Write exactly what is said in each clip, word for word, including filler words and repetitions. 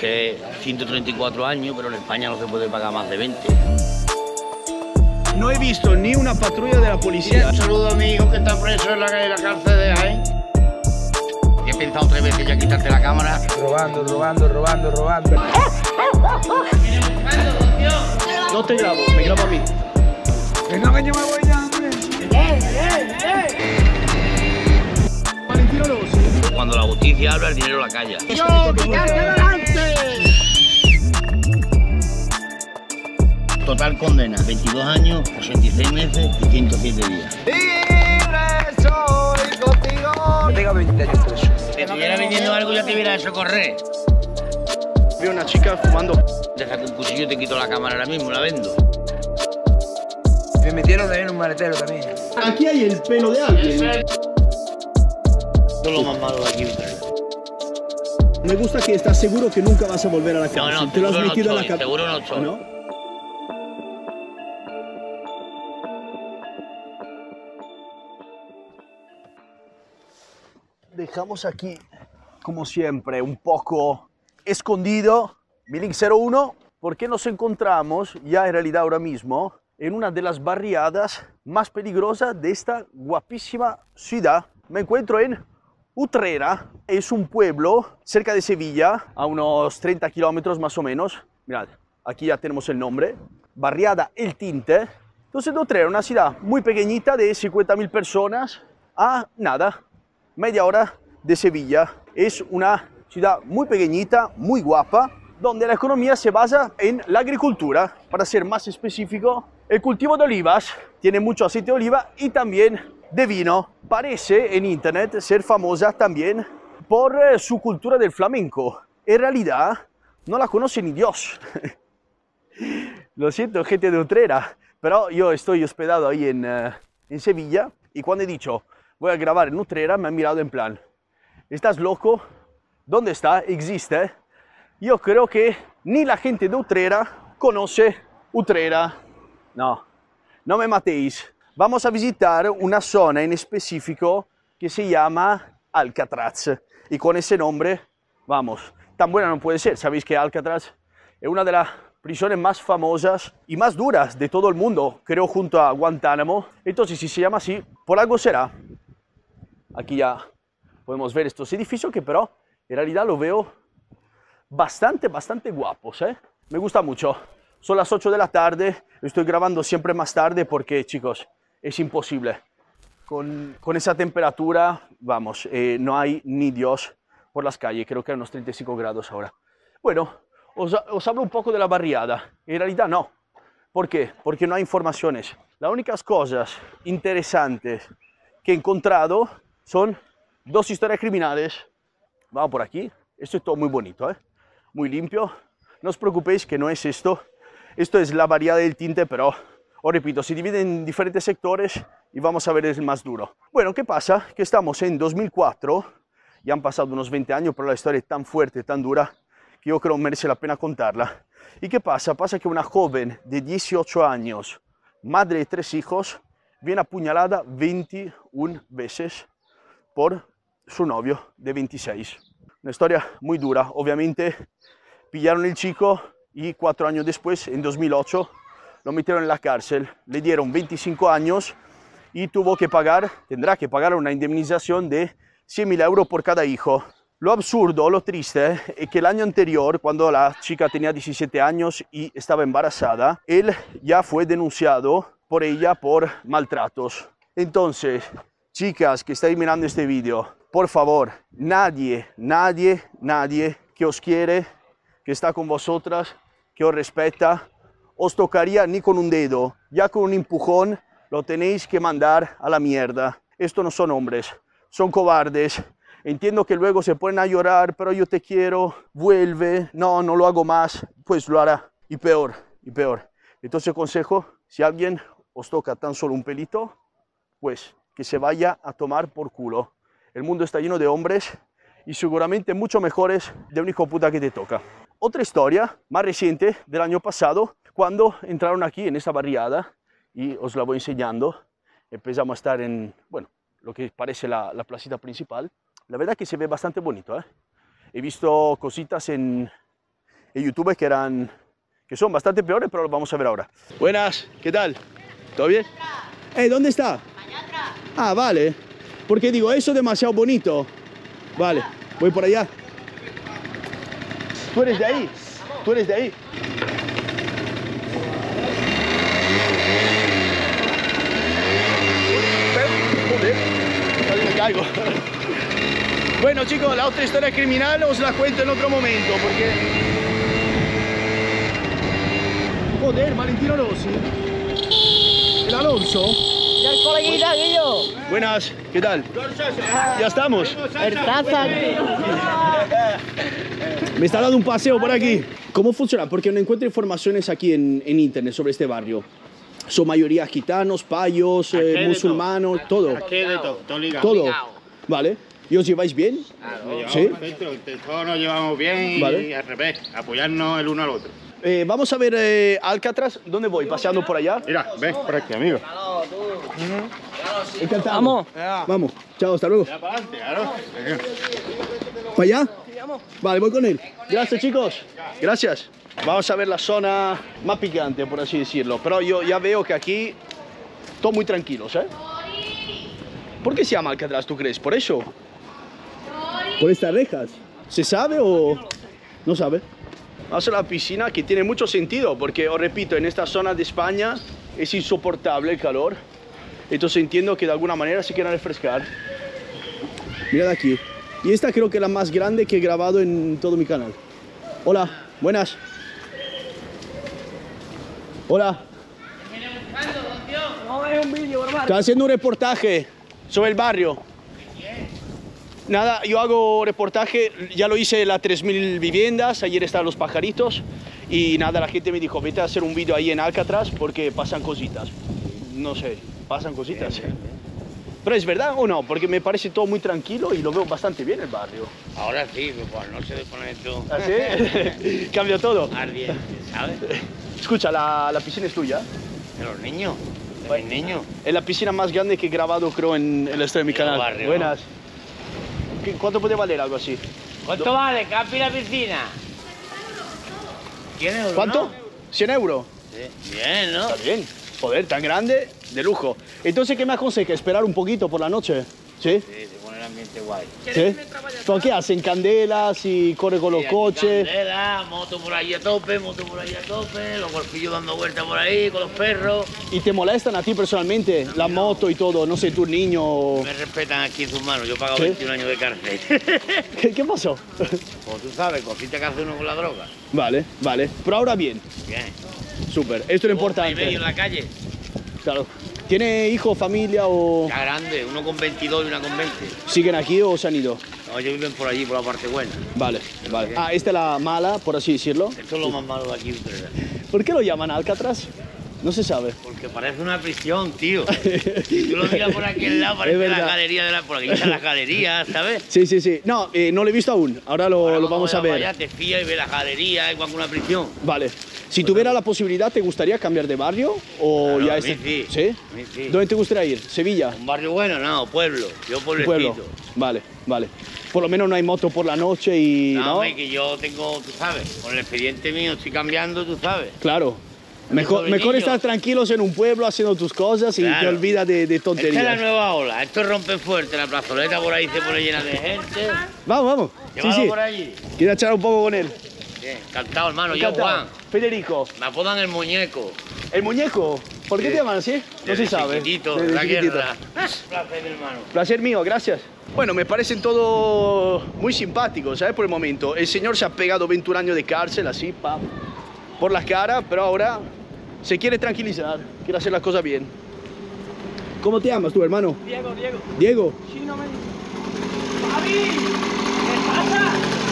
que ciento treinta y cuatro años, pero en España no se puede pagar más de veinte. No he visto ni una patrulla de la policía. Un saludo a mi hijo que está preso en la, en la cárcel de Jaén. Y he pensado tres veces ya quitarte la cámara. Robando, robando, robando, robando. No te grabo, me grabo a mí. Venga, que yo me voy ya, hombre. Valentino Rossi. Cuando la justicia habla, el dinero la calla. ¡Yo, quitarme delante! Total condena, veintidós años, ochenta y seis meses y ciento siete días. ¡Libre soy contigo! Tengo veinte años preso. Si estuviera vendiendo algo ya te hubiera hecho correr. Veo una chica fumando. Déjate un cuchillo y te quito la cámara ahora mismo, la vendo. Me metieron también en un maletero también. Aquí hay el pelo de alguien. Esto es lo más malo de aquí, Utrera. Me gusta que estás seguro que nunca vas a volver a la No, cárcel. no, Te lo has seguro no metido en la estoy, cabeza. seguro no estoy. ¿No? Dejamos aquí, como siempre, un poco escondido mi link cero uno, porque nos encontramos ya en realidad ahora mismo en una de las barriadas más peligrosas de esta guapísima ciudad. Me encuentro en Utrera, es un pueblo cerca de Sevilla, a unos treinta kilómetros más o menos. Mirad, aquí ya tenemos el nombre, barriada El Tinte. Entonces Utrera, una ciudad muy pequeñita de cincuenta mil personas, a nada, media hora de Sevilla. Es una ciudad muy pequeñita, muy guapa, donde la economía se basa en la agricultura. Para ser más específico, el cultivo de olivas, tiene mucho aceite de oliva y también de vino. Parece en internet ser famosa también por eh, su cultura del flamenco. En realidad no la conoce ni Dios. Lo siento, gente de Utrera, pero yo estoy hospedado ahí en, uh, en Sevilla, y cuando he dicho voy a grabar en Utrera me han mirado en plan, ¿estás loco? ¿Dónde está? ¿Existe? Yo creo que ni la gente de Utrera conoce Utrera. No, no me matéis. Vamos a visitar una zona en específico que se llama Alcatraz. Y con ese nombre, vamos, tan buena no puede ser. Sabéis que Alcatraz es una de las prisiones más famosas y más duras de todo el mundo, creo, junto a Guantánamo. Entonces, si se llama así, por algo será. Aquí ya podemos ver estos edificios que pero en realidad lo veo bastante, bastante guapos, ¿eh? Me gusta mucho. Son las ocho de la tarde, estoy grabando siempre más tarde porque, chicos, es imposible. Con, con esa temperatura, vamos, eh, no hay ni Dios por las calles, creo que hay unos treinta y cinco grados ahora. Bueno, os, os hablo un poco de la barriada. En realidad no. ¿Por qué? Porque no hay informaciones. Las únicas cosas interesantes que he encontrado son dos historias criminales. Vamos por aquí. Esto es todo muy bonito, ¿eh? Muy limpio. No os preocupéis que no es esto. Esto es la barriada del Tinte, pero os repito, se divide en diferentes sectores y vamos a ver el más duro. Bueno, ¿qué pasa? Que estamos en dos mil cuatro, ya han pasado unos veinte años, pero la historia es tan fuerte, tan dura, que yo creo merece la pena contarla. ¿Y qué pasa? Pasa que una joven de dieciocho años, madre de tres hijos, viene apuñalada veintiuna veces por su novio de veintiséis. Una historia muy dura. Obviamente pillaron el chico y cuatro años después, en dos mil ocho, lo metieron en la cárcel. Le dieron veinticinco años y tuvo que pagar, tendrá que pagar una indemnización de cien mil euros por cada hijo. Lo absurdo, lo triste, es que el año anterior, cuando la chica tenía diecisiete años y estaba embarazada, él ya fue denunciado por ella por maltratos. Entonces, chicas que estáis mirando este vídeo, por favor, nadie, nadie, nadie que os quiere, que está con vosotras, que os respeta, os tocaría ni con un dedo. Ya con un empujón lo tenéis que mandar a la mierda. Estos no son hombres, son cobardes. Entiendo que luego se ponen a llorar, pero yo te quiero, vuelve, no, no lo hago más, pues lo hará. Y peor, y peor. Entonces consejo, si alguien os toca tan solo un pelito, pues que se vaya a tomar por culo. El mundo está lleno de hombres y seguramente mucho mejores de un hijo puta que te toca. Otra historia más reciente del año pasado, cuando entraron aquí en esta barriada, y os la voy enseñando. Empezamos a estar en, bueno, lo que parece la, la placita principal. La verdad que se ve bastante bonito, ¿eh? He visto cositas en, y youtubers que, eran, que son bastante peores, pero los vamos a ver ahora. Buenas, ¿qué tal? ¿Todo bien? Eh, ¿dónde está? Allá atrás. Ah, vale. Porque digo, eso es demasiado bonito. Vale, voy por allá. ¿Tú eres de ahí? ¿Tú eres de ahí? Joder, casi me caigo. Bueno chicos, la otra historia criminal os la cuento en otro momento, porque... Joder, Valentino Rossi. El Alonso. Ya el coleguita, Guillo. Buenas, ¿qué tal? Ya estamos. El taza. Me está dando un paseo por aquí. ¿Cómo funciona? Porque no encuentro informaciones aquí en, en internet sobre este barrio. Son mayoría gitanos, payos, eh, musulmanos, todo. Aquí de todo, todo ligado. Todo. Vale. ¿Y os lleváis bien? Claro, ¿Sí? perfecto. Todos nos llevamos bien y Vale. al revés, apoyarnos el uno al otro. Eh, vamos a ver eh, Alcatraz. ¿Dónde voy? ¿Paseando por allá? Mira, ves por aquí, amigo. Encantado. Vamos. Vamos. Chao, hasta luego. Ya para adelante, claro. ¿Para allá? Vale, voy con él. Gracias, chicos. Gracias. Vamos a ver la zona más picante, por así decirlo. Pero yo ya veo que aquí todo muy tranquilos, ¿eh? ¿Por qué se llama Alcatraz, tú crees? ¿Por eso? ¿Por estas rejas? ¿Se sabe o no sabe? Vamos a la piscina, que tiene mucho sentido, porque os repito, en esta zona de España es insoportable el calor. Entonces entiendo que de alguna manera se quieran refrescar. Mirad aquí. Y esta creo que es la más grande que he grabado en todo mi canal. Hola, buenas. Hola. No es un vídeo, hermano. Estoy haciendo un reportaje sobre el barrio. Nada, yo hago reportaje, ya lo hice en las tres mil viviendas, ayer estaban los pajaritos y nada, la gente me dijo, vete a hacer un vídeo ahí en Alcatraz porque pasan cositas. No sé, pasan cositas. Pero es verdad o no, porque me parece todo muy tranquilo y lo veo bastante bien el barrio. Ahora sí, pues no se desconectó. ¿Así? Cambia todo. Ardiente, ¿sabes? Escucha, la, la piscina es tuya. De los niños, de mis niños. Es la piscina más grande que he grabado, creo, en el resto de mi En el canal. barrio, Buenas. ¿Qué- ¿Cuánto puede valer algo así? ¿Cuánto vale, Capi, la piscina? cien euros, ¿Cuánto? ¿no? ¿cien euros? Sí. Bien, ¿no? Está bien. Joder, tan grande, de lujo. Entonces, ¿qué me aconseja? ¿Esperar un poquito por la noche? ¿Sí? Sí, se pone el ambiente guay. ¿Sí? ¿Pero qué hacen? ¿Candelas y corre con los Sí, aquí coches? candela, moto por ahí a tope, moto por ahí a tope, los golfillos dando vueltas por ahí con los perros. ¿Y te molestan a ti personalmente? La moto y todo, no sé, tu niño... Me respetan aquí en sus manos, yo he pagado ¿Sí? veintiún años de cárcel. ¿Qué, qué pasó? Como tú sabes, cosita que hace uno con la droga. Vale, vale. Pero ahora bien. Bien. Súper. Esto es lo Y medio importante. en la calle, Claro. ¿Tiene hijo, familia o ya grande, uno con veintidós y una con veinte. siguen aquí o se han ido? No, ellos viven por allí, por la parte buena. Vale, vale. Ah, esta es la mala, por así decirlo. Esto es lo más malo de aquí, Utrera. ¿Por qué lo llaman Alcatraz? No se sabe. Porque parece una prisión, tío. Si tú lo miras por aquel lado, Es parece la verdad. galería de la... Por aquí están las galerías, ¿sabes? Sí, sí, sí. No, eh, no lo he visto aún. Ahora lo, Ahora lo vamos a cuando ver. vayas, te fías y ves las galerías, igual que una prisión. Vale. Si tuviera la posibilidad, ¿te gustaría cambiar de barrio? ¿O Claro, ya a este... mí sí. ¿Sí? A mí sí. ¿Dónde te gustaría ir? ¿Sevilla? ¿Un barrio bueno? No, pueblo. Yo pueblecito. Pueblo. Vale, vale. Por lo menos no hay moto por la noche y... No, ¿no? hombre, que yo tengo, tú sabes, con el expediente mío estoy cambiando, tú sabes. Claro. Mejor, sobrinillo. mejor estar tranquilos en un pueblo haciendo tus cosas y te Claro. olvidas de, de Esta es la tonterías. nueva ola. Esto rompe fuerte. La plazoleta por ahí se pone llena de gente. Vamos, vamos. Sí, Llévalo sí. por allí. Quiero echar un poco con él. Bien, encantado, hermano. Encantado. Yo, Juan. Federico. Me apodan el muñeco. ¿El muñeco? ¿Por qué Sí. te llaman así? No Desde se sabe. chiquitito, Desde la chiquitito. guerra. Placer, hermano. Placer mío, gracias. Bueno, me parecen todo muy simpáticos, ¿sabes? Por el momento. El señor se ha pegado veintiún años de cárcel, así, pa, por la cara, pero ahora se quiere tranquilizar, quiere hacer las cosas bien. ¿Cómo te llamas tú, hermano? Diego, Diego. Diego. Chino me dice. ¡Javi! ¿Qué pasa?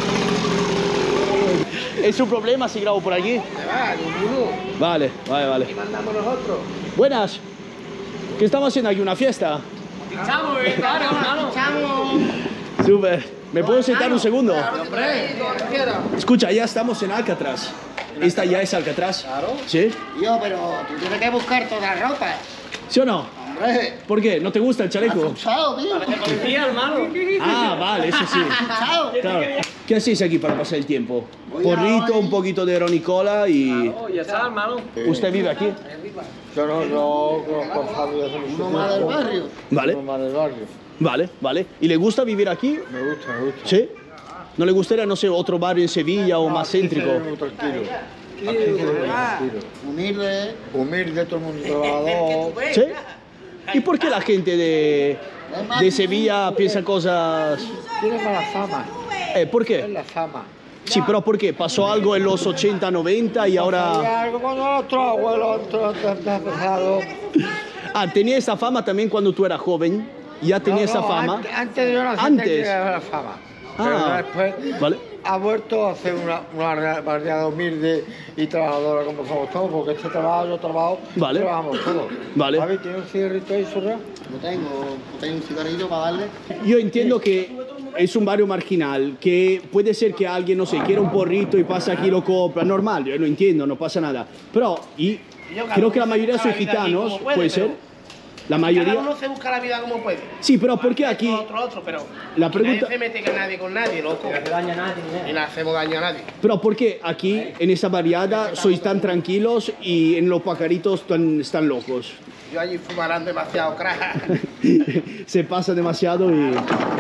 ¿Es un problema si grabo por aquí? Vale, vale, vale. ¿Qué mandamos nosotros? Buenas. ¿Qué estamos haciendo aquí? ¿Una fiesta? Chamo, claro, hermano. Chamo. Súper. ¿Me puedo sentar un segundo? Hombre, cuando quieras. Escucha, ya estamos en Alcatraz. ¿Esta ya es Alcatraz? Claro. ¿Sí? Tío, pero tú tienes que buscar toda la ropa. ¿Sí o no? Hombre, ¿Por qué? ¿No te gusta el chaleco? chao, tío. Policía, hermano. Ah, vale, eso sí. Chao. Claro. ¿Qué hacéis aquí para pasar el tiempo? Porrito, un poquito de ronicola y... Oh, ya está, hermano. ¿Usted vive aquí? Yo no, yo conozco a Fabio hace mucho Uno más del tiempo. barrio. Vale, Uno más del barrio. vale, vale. ¿Y le gusta vivir aquí? Me gusta, me gusta. ¿Sí? ¿No le gustaría, no sé, otro barrio en Sevilla o más céntrico? Aquí se vive muy tranquilo. Aquí se vive muy tranquilo. Humilde. Humilde, todo el mundo trabajador. ¿Sí? ¿Y por qué la gente de, de Sevilla piensa cosas...? Tiene mala fama. Eh, ¿Por Es qué? la fama. Sí, pero ¿por qué? ¿Pasó algo en los ochenta, noventa y Hay ahora...? algo cuando nuestros abuelos han empezado. Ah, tenía esa fama también cuando tú eras joven. Ya tenía No, esa no, fama. Antes, antes de yo nacer Antes. tenía la fama. Pero Ah, después vale. ha vuelto a hacer una, una barriada humilde y trabajadora como somos todos, porque este trabajo, yo trabajo, Vale. trabajamos todos. Vale. Javi, ¿tiene un cigarrito ahí, Surra? No tengo, no tengo un cigarrillo para darle. Yo entiendo que es un barrio marginal, que puede ser que alguien, no sé, quiera un porrito y pasa aquí y lo compra, normal, yo lo entiendo, no pasa nada. Pero, y creo que la mayoría son gitanos, puede ser. La Cada mayoría... uno se busca la vida como puede. Sí, pero ¿por qué aquí? Otro, otro, pero La aquí pregunta- nadie se mete con nadie, con nadie, loco. No daña a nadie, ¿eh? Y no hacemos daño a nadie. Pero ¿por qué aquí, en esa barriada, sois tan tranquilos y en los pacaritos tan, están locos? Yo allí fumarán demasiado crack. Se pasa demasiado y...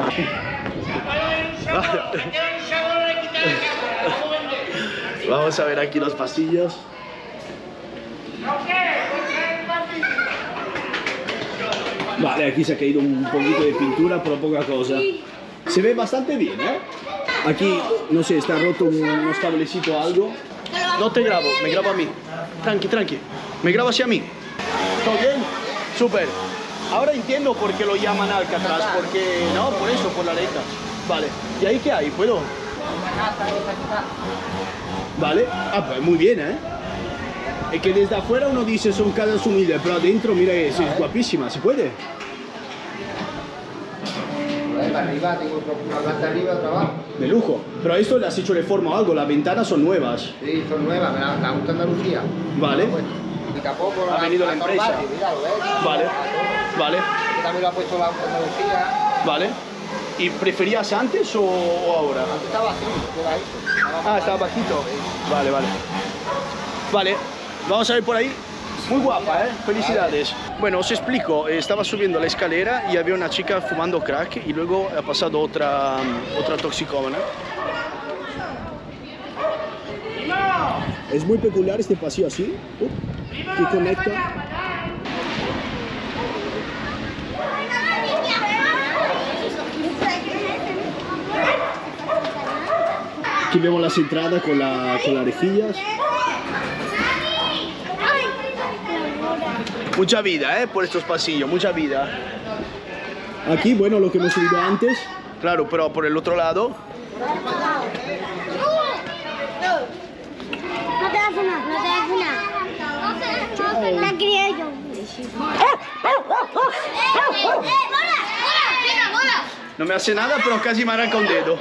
Vamos a ver aquí los pasillos. Vale, aquí se ha caído un poquito de pintura, pero poca cosa. Se ve bastante bien, ¿eh? Aquí, no sé, está roto un, unos cablecito o algo. No te grabo, me grabo a mí. Tranqui, tranqui. Me grabo hacia mí. ¿Todo bien? Súper. Ahora entiendo por qué lo llaman Alcatraz, porque... No, por eso, por la letra. Vale. ¿Y ahí qué hay? ¿Puedo? Vale. Ah, pues muy bien, ¿eh? Es que desde afuera uno dice son casas humildes, pero adentro, mira, es, es guapísima. ¿Se puede? Para arriba, tengo una planta arriba, otra abajo. De lujo. Pero esto le has hecho reforma o algo, las ventanas son nuevas. Sí, son nuevas, me la, la gusta Andalucía. Vale. Y tampoco Ha venido la empresa. Míralo, ¿eh? Vale. Vale. Que también lo ha puesto la Andalucía. Vale. ¿Y preferías antes o, o ahora? Antes estaba así, queda ahí. Ah, estaba bajito. Vale, vale. Vale, vamos a ver por ahí. Muy guapa, ¿eh? Felicidades. Bueno, os explico. Estaba subiendo la escalera y había una chica fumando crack y luego ha pasado otra, otra toxicómana. Es muy peculiar este pasillo así, uh, que conecta. Aquí vemos las entradas con, la, con las rejillas. Mucha vida, ¿eh? Por estos pasillos, mucha vida. Aquí, bueno, lo que hemos subido antes. Claro, pero por el otro lado. No te hace nada, no te hace nada. La crié yo. No me hace nada, pero casi me arranca un dedo.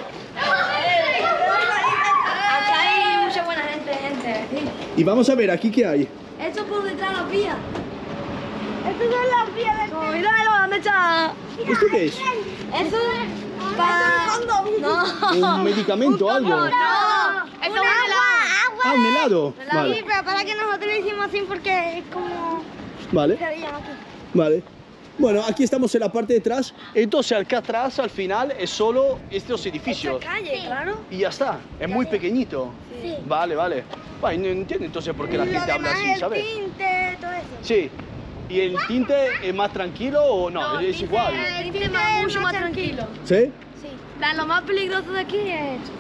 Acá hay mucha buena gente, gente. Y vamos a ver, ¿aquí qué hay? Esto por detrás de la vía. Esto son las vías del tren. Míralo, ¿dónde está? ¿Esto qué es? Eso es para... No. ¿Un medicamento o algo? No, eso es un agua. Ah, un helado. Sí, Vale, pero para que nosotros lo hicimos así porque es como... vale, Se veía aquí. vale. Bueno, aquí estamos en la parte de atrás. Entonces, acá atrás, al final, es solo estos edificios. Esta calle, claro. Y ya está, es muy pequeñito. Sí. Vale, vale. Bueno, no entiendo entonces por qué la Y lo gente habla demás, así, el ¿sabes? tinte, todo eso. Sí. ¿Y el tinte es más tranquilo o no? es tinte- igual. El tinte es mucho más tranquilo. ¿Sí? Sí. La- Lo más peligroso de aquí es esto.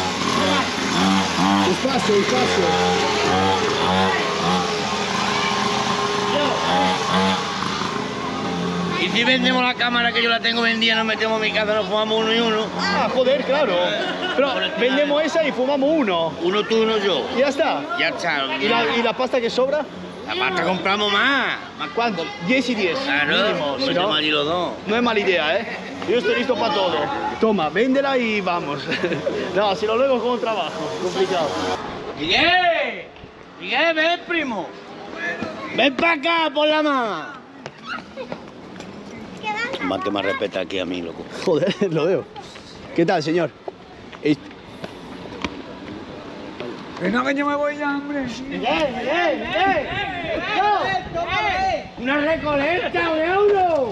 Despacio, despacio. Y si vendemos la cámara que yo la tengo vendida, nos metemos en mi casa, nos fumamos uno y uno. Ah, joder, claro. Pero vendemos esa y fumamos uno. Uno tú, uno yo. Y ya está. Ya está. ¿Y la, y la pasta que sobra? La pasta compramos más. ¿A cuánto? diez y diez. Claro, Mínimo, si no, metemos allí los dos. no es mala idea, ¿eh? Yo estoy listo para todo. Toma, véndela y vamos. No, si lo luego es como trabajo. Complicado. ¡Miguel! ¡Miguel, ven, primo! ¡Ven para acá, por la mamá! Más que me respeta aquí a mí, loco. Joder, lo veo. ¿Qué tal, señor? Eh, Que no, que yo me voy ya, hombre. Miguel, Miguel, Miguel. Una recoleta, un euro.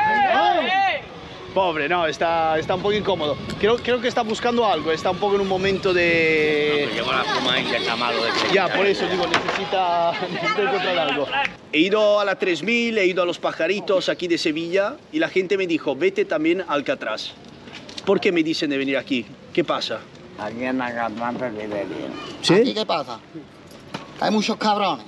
Pobre, no, está, está un poco incómodo. Creo, creo que está buscando algo, está un poco en un momento de... Llevo la fuma y ya está malo de este. Ya, por eso digo, necesita, necesita encontrar algo. He ido a la tres mil, he ido a los pajaritos aquí de Sevilla y la gente me dijo, vete también a Alcatraz. ¿Por qué me dicen de venir aquí? ¿Qué pasa? Aquí en Alcatraz perdí. ¿Sí? ¿Aquí qué pasa? Hay muchos cabrones.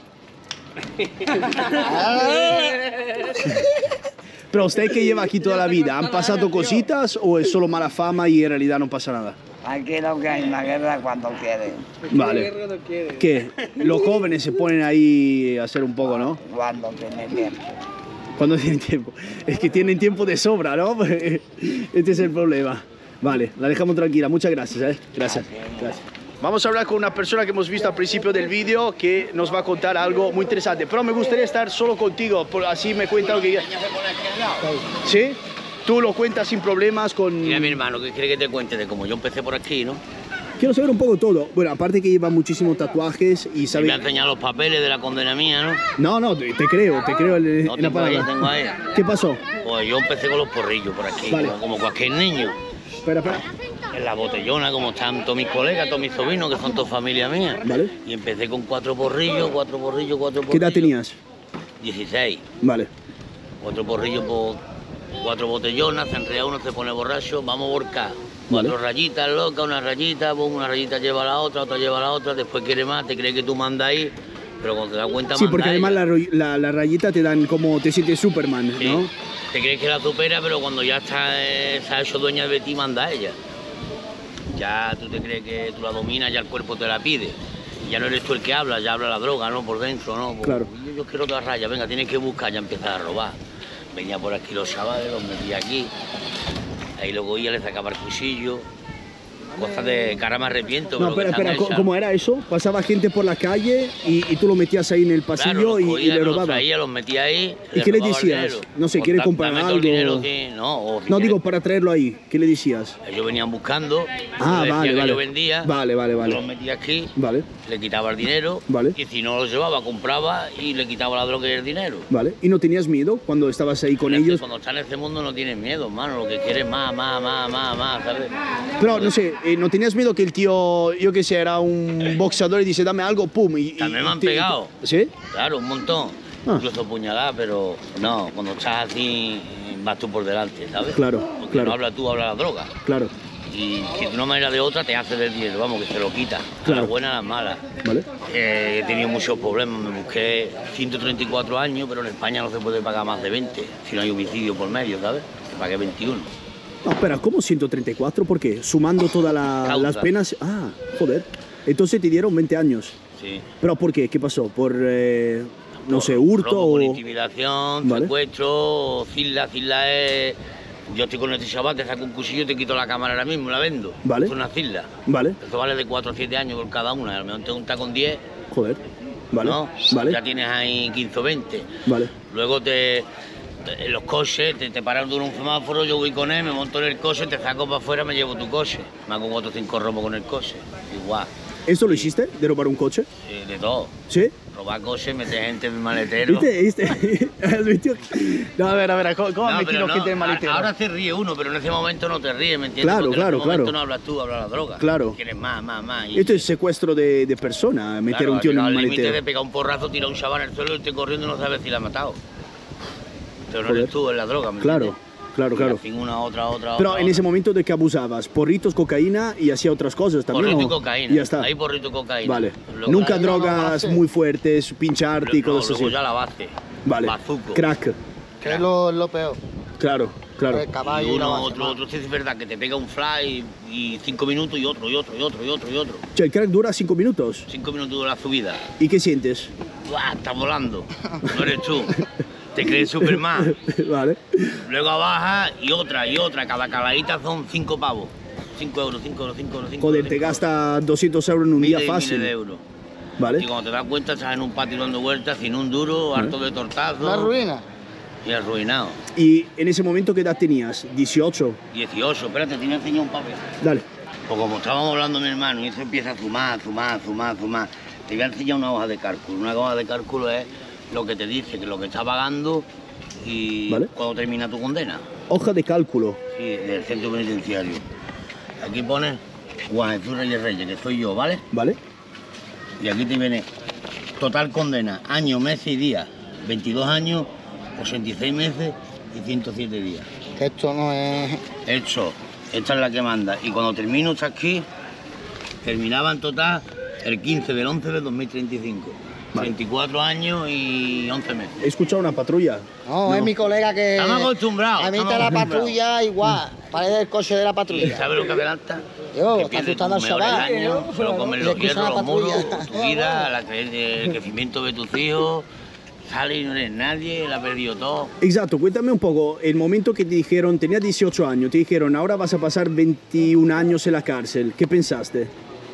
Pero usted que lleva aquí toda la vida, ¿han pasado cositas o es solo mala fama y en realidad no pasa nada? Aquí lo que hay una guerra cuando quieren. Vale. ¿Qué? Los jóvenes se ponen ahí a hacer un poco, ¿no? Cuando tienen tiempo. Cuando tienen tiempo. Es que tienen tiempo de sobra, ¿no? Este es el problema. Vale, la dejamos tranquila. Muchas gracias, ¿eh? Gracias. Gracias. Vamos a hablar con una persona que hemos visto al principio del vídeo que nos va a contar algo muy interesante. Pero me gustaría estar solo contigo, por así me cuenta lo que... ¿Sí? Tú lo cuentas sin problemas con... Mira, mi hermano, ¿qué quiere que te cuente de cómo yo empecé por aquí, no? Quiero saber un poco todo. Bueno, aparte que lleva muchísimos tatuajes y Y sabe... me ha enseñado los papeles de la condena mía, ¿no? No, no, te, te creo, te creo en, No, en la tengo ahí, palabra. tengo ahí. ¿Qué pasó? Pues yo empecé con los porrillos por aquí, Vale. como, como cualquier niño. Espera, espera. En la botellona, como están todos mis colegas, todos mis sobrinos, que son todos familia mía. Vale. Y empecé con cuatro porrillos, cuatro porrillos, cuatro porrillos. ¿Qué edad tenías? dieciséis. Vale. Cuatro porrillos por cuatro botellonas, se enreda uno, se pone borracho, vamos a borcar. Cuatro Vale. rayitas locas, una rayita, pum, una rayita lleva a la otra, otra lleva a la otra, después quiere más, te cree que tú mandas ahí, pero cuando te das cuenta Sí, manda porque además ella. la, ro- la, la rayita te dan como te sientes Superman, Sí. ¿no? Te crees que la supera, pero cuando ya está, eh, se ha hecho dueña de ti, manda ella. Ya tú te crees que tú la dominas, ya el cuerpo te la pide. Ya no eres tú el que habla, ya habla la droga, ¿no? Por dentro, ¿no? Pues, Claro. Yo, yo quiero otra raya, venga, tienes que buscar, ya empezar a robar. Venía por aquí los chavales, los metía aquí. Ahí lo cogía, le sacaba el cuchillo. Cosas de cara me arrepiento. No, pero que espera, están espera, ¿cómo- hechas. ¿cómo era eso? Pasaba gente por la calle y, y tú lo metías ahí en el pasillo Claro, los y, y cogía, le los robabas. traía, los metía ahí. ¿Y qué le robaba el decías? dinero. No sé, Pues ¿quiere da- comprar dame todo algo? el dinero, sí, no, o si No, quieres- digo, para traerlo ahí. ¿Qué le decías? Ellos venían buscando, Ah, yo decía vale, que vale. yo vendía, Vale, vale, yo vale. los metía aquí, Vale, le quitaba el dinero, Vale. y si no lo llevaba, compraba y le quitaba la droga y el dinero. vale. ¿Y no tenías miedo cuando estabas ahí con En este- ellos? Cuando estás en este mundo no tienes miedo, hermano, lo que quieres es más, más, más, más, más, ¿sabes? Pero, no sé, eh, ¿no tenías miedo que el tío, yo qué sé, era un boxeador y dice, dame algo, pum? Y, y- También me han te- pegado. ¿Sí? Claro, un montón, Ah. incluso puñaladas, pero no, cuando estás así vas tú por delante, ¿sabes? Claro, Porque claro. no hablas tú, habla la droga. Claro, Y que de una manera o de otra te hace del dinero, vamos, que se lo quita, Claro. a las buenas a las malas. vale. Eh, he tenido muchos problemas, me busqué ciento treinta y cuatro años, pero en España no se puede pagar más de veinte, si no hay homicidio por medio, ¿sabes? Pagué veintiuno. No, espera, ¿cómo ciento treinta y cuatro? ¿Por qué? Sumando todas la- Causa. las penas... Ah, joder. Entonces te dieron veinte años. Sí. ¿Pero por qué? ¿Qué pasó? ¿Por, eh, no Por sé, hurto robo con o...? intimidación, Vale. secuestro, cilla, cilla es... Yo estoy con este chaval, te saco un cuchillo y te quito la cámara ahora mismo, la vendo. Vale. Es una cilla. Vale, Esto vale de cuatro a siete años por cada una, a lo mejor te unta con diez, joder. Vale, ¿no? vale, Ya tienes ahí quince o veinte. vale. Luego te, te- en los coches, te, te paran de un semáforo, yo voy con él, me monto en el coche, te saco para afuera, me llevo tu coche. Me hago cuatro o cinco robos con el coche. Igual, ¿Eso lo hiciste? ¿De robar un coche? eh, de todo. ¿Sí? Robar coches, meter gente en el maletero. ¿Viste? ¿Viste? ¿Has visto? No, a ver, a ver, ¿cómo, cómo No, has pero metido no, gente en maletero? Ahora se ríe uno, pero en ese momento no te ríes, ¿me entiendes? Claro, Porque claro, en ese momento claro. no hablas tú, habla la droga. Claro. Quieres más, más, más. Y- Esto es secuestro de, de persona, meter claro, a un tío en al un límite maletero. de pegar un porrazo, tira a un chaval al suelo y estoy corriendo y no sabes si la ha matado. Pero no Joder. eres tú, es la droga, ¿me Claro, entiendes? claro, Y claro. al fin una, otra, otra, Pero otra, en ese otra. momento de que abusabas, porritos, cocaína y hacía otras cosas también. Porrito y ¿o? cocaína. Y ya está. Ahí porrito y cocaína. Vale. Luego Nunca la- drogas muy fuertes, pincharte y no, cosas luego así. ya la base. Vale. Bazuco. Crack. Que es lo, lo peor. Claro, claro. El caballo Y y la uno, base, otro, ¿no? otro, sí es verdad que te pega un fly y cinco minutos y otro, y otro, y otro, y otro, y otro. Che, el crack dura cinco minutos. Cinco minutos de la subida. ¿Y qué sientes? ¡Buah! Estás volando. No eres tú. Te crees Superman. Vale. Luego baja y otra, y otra. Cada caladita son cinco pavos. Cinco euros, cinco euros, cinco euros, cinco Joder, euros. te gasta doscientos euros en un Miles día y fácil. miles de euros. Vale. Y cuando te das cuenta estás en un patio dando vueltas, sin un duro, harto de tortazos. Una ruina. Y arruinado. Y en ese momento, ¿qué edad tenías? dieciocho. dieciocho, espérate, te voy a enseñar un papel. Dale. Pues como estábamos hablando mi hermano, y eso empieza a sumar, sumar, sumar, sumar. Te voy a enseñar una hoja de cálculo. Una hoja de cálculo es lo que te dice, que lo que está pagando y ¿Vale? cuando termina tu condena. Hoja de cálculo. Sí, del centro penitenciario. Aquí pone Juan Jesús Reyes Reyes, que soy yo, ¿vale? ¿Vale? Y aquí te viene total condena, años, meses y días. veintidós años, ochenta y seis meses y ciento siete días. Que esto no es... Hecho, esta es la que manda. Y cuando termino está aquí, terminaba en total el quince del once del dos mil treinta y cinco. Vale. veinticuatro años y once meses. He escuchado una patrulla. No, es mi colega que... Estamos acostumbrados. A mí estamos está la acostumbrados. patrulla igual, parece el coche de la ¿Y patrulla. sabes lo que adelanta? Yo, Que está pierdes asustando al tus mejores chaval. años, se lo comen Le los escucha hierros, la los moros, patrulla. tu vida, la cre- el crecimiento de tus hijos. Sale y no eres nadie, la ha perdido todo. Exacto, cuéntame un poco, el momento que te dijeron, tenía dieciocho años, te dijeron, ahora vas a pasar veintiún años en la cárcel, ¿qué pensaste?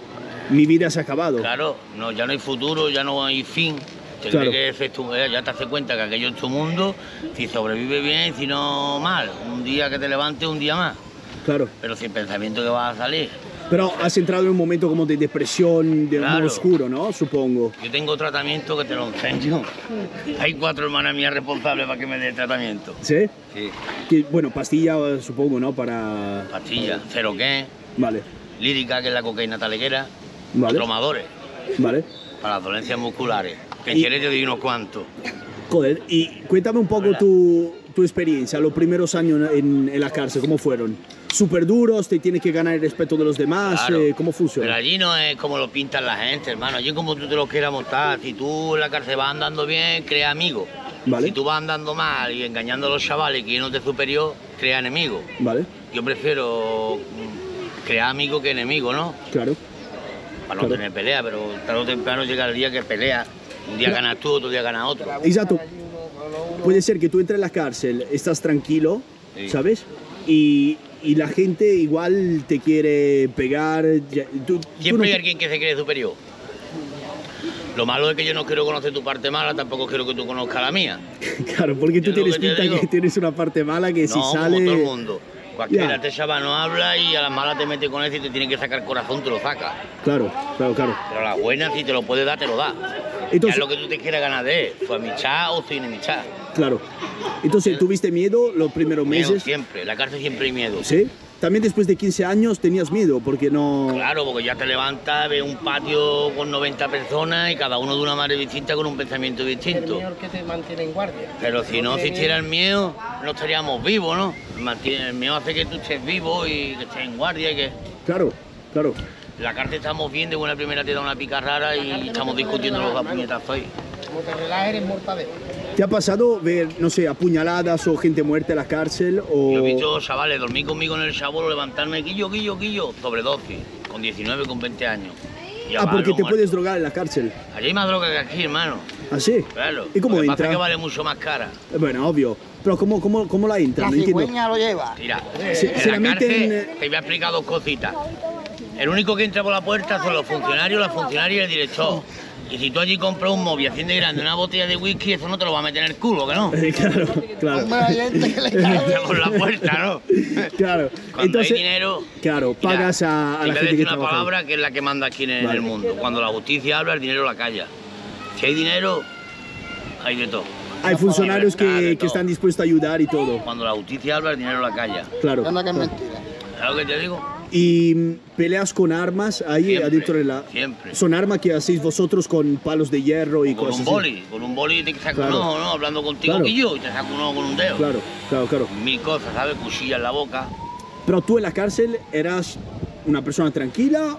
Mi vida se ha acabado. Claro, no, ya no hay futuro, ya no hay fin. Te Claro. crees que es tu- eh, ya te haces cuenta que aquello es tu mundo, si sobrevive bien, si no mal. Un día que te levantes, un día más. Claro. Pero sin pensamiento que vas a salir. Pero has entrado en un momento como de depresión, de Claro. muy oscuro, ¿no? Supongo. Yo tengo tratamiento que te lo enseño. Hay cuatro hermanas mías responsables para que me dé el tratamiento. ¿Sí? Sí. Que, bueno, pastilla, supongo, ¿no? Para... Pastillas, cero qué, Vale, lírica, que es la cocaína taleguera, Vale. tromadores, vale. para las dolencias musculares. Que Y- quieres te doy unos cuantos. Joder, y cuéntame un poco tu, tu experiencia, los primeros años en, en la cárcel, ¿cómo fueron? ¿Súper duros? ¿Te tienes que ganar el respeto de los demás? Claro. Eh, ¿Cómo Pero funciona? allí no es como lo pintan la gente, hermano. Allí como tú te lo quieras montar. Si tú en la cárcel vas andando bien, crea amigos. Vale. Si tú vas andando mal y engañando a los chavales que no te superior, crea enemigos. Vale, Yo prefiero mm, crear amigos que enemigos, ¿no? claro. Para no Claro. tener pelea, pero tarde o temprano llega el día que pelea. Un día ganas tú, otro día ganas otro. Exacto. Puede ser que tú entres en la cárcel, estás tranquilo, Sí. ¿sabes? Y, y la gente igual te quiere pegar. ya- tú- tú Siempre no- hay alguien que se cree superior. Lo malo es que yo no quiero conocer tu parte mala, tampoco quiero que tú conozcas la mía. Claro, porque tú Es lo tienes que te pinta digo. que tienes una parte mala que si No, sale... como todo el mundo. Cualquiera Ya. este chaval no habla y a las malas te mete con él y te tiene que sacar corazón, te lo saca. Claro, claro, claro. Pero a las buenas, si te lo puede dar, te lo da. Entonces- Ya es lo que tú te quieras ganar de él, su amistad o su enemistad. Claro. Entonces, ¿tuviste miedo los primeros Miedo meses? siempre, en la cárcel siempre hay miedo. ¿Sí? También después de quince años tenías miedo porque no... Claro, porque ya te levantas, ves un patio con noventa personas y cada uno de una manera distinta con un pensamiento distinto. El que te mantiene en guardia. Pero si no existiera el miedo, no estaríamos vivos, ¿no? Mantiene- El miedo hace que tú estés vivo y que estés en guardia y que... Claro, claro. En la cárcel estamos viendo que una primera te da una pica rara y estamos discutiendo los dos puñetazos ahí. Como te relajes, eres mortadelo. ¿Te ha pasado ver, no sé, apuñaladas o gente muerta en la cárcel? O... Yo he visto chavales dormir conmigo en el sabor, levantarme, guillo, guillo, guillo, sobredosis, con diecinueve, con veinte años. Y a Ah, porque palo, te muerto. puedes drogar en la cárcel. Allí hay más droga que aquí, hermano. ¿Ah, sí? Claro. ¿Y cómo Lo que entra? pasa es que vale mucho más cara. Bueno, obvio. Pero ¿cómo, cómo, cómo la entra? La No entiendo. cigüeña lo lleva. Mira, Se- en se la la cárcel meten, eh, te voy a explicar dos cositas. El único que entra por la puerta son los funcionarios, la funcionaria y el director. Y si tú allí compras un móvil así de grande, una botella de whisky, eso no te lo va a meter en el culo, ¿que no? claro, claro. Hombre, hay gente que le cae. Entra por la puerta, ¿no? Claro. Cuando Entonces, hay dinero... claro, Mira, pagas a, a te la voy gente que decir una trabaja. ahí. palabra que es la que manda aquí en el, Vale. el mundo. Cuando la justicia habla, el dinero la calla. Si hay dinero, hay de todo. Hay funcionarios Libertad, de que, que todo. están dispuestos a ayudar y todo. Cuando la justicia habla, el dinero la calla. Claro. Anda que es mentira. ¿Sabes lo que te digo? Y mm, peleas con armas ahí Siempre, adentro de la... siempre. Son armas que hacéis vosotros con palos de hierro y Con cosas un así. boli, con un boli te saca Claro. un ojo, ¿no? Hablando contigo, Claro. Guillo, y te saca un ojo con un dedo. Claro, claro, claro. Mil cosas, ¿sabes? Cuchilla en la boca. Pero tú en la cárcel eras una persona tranquila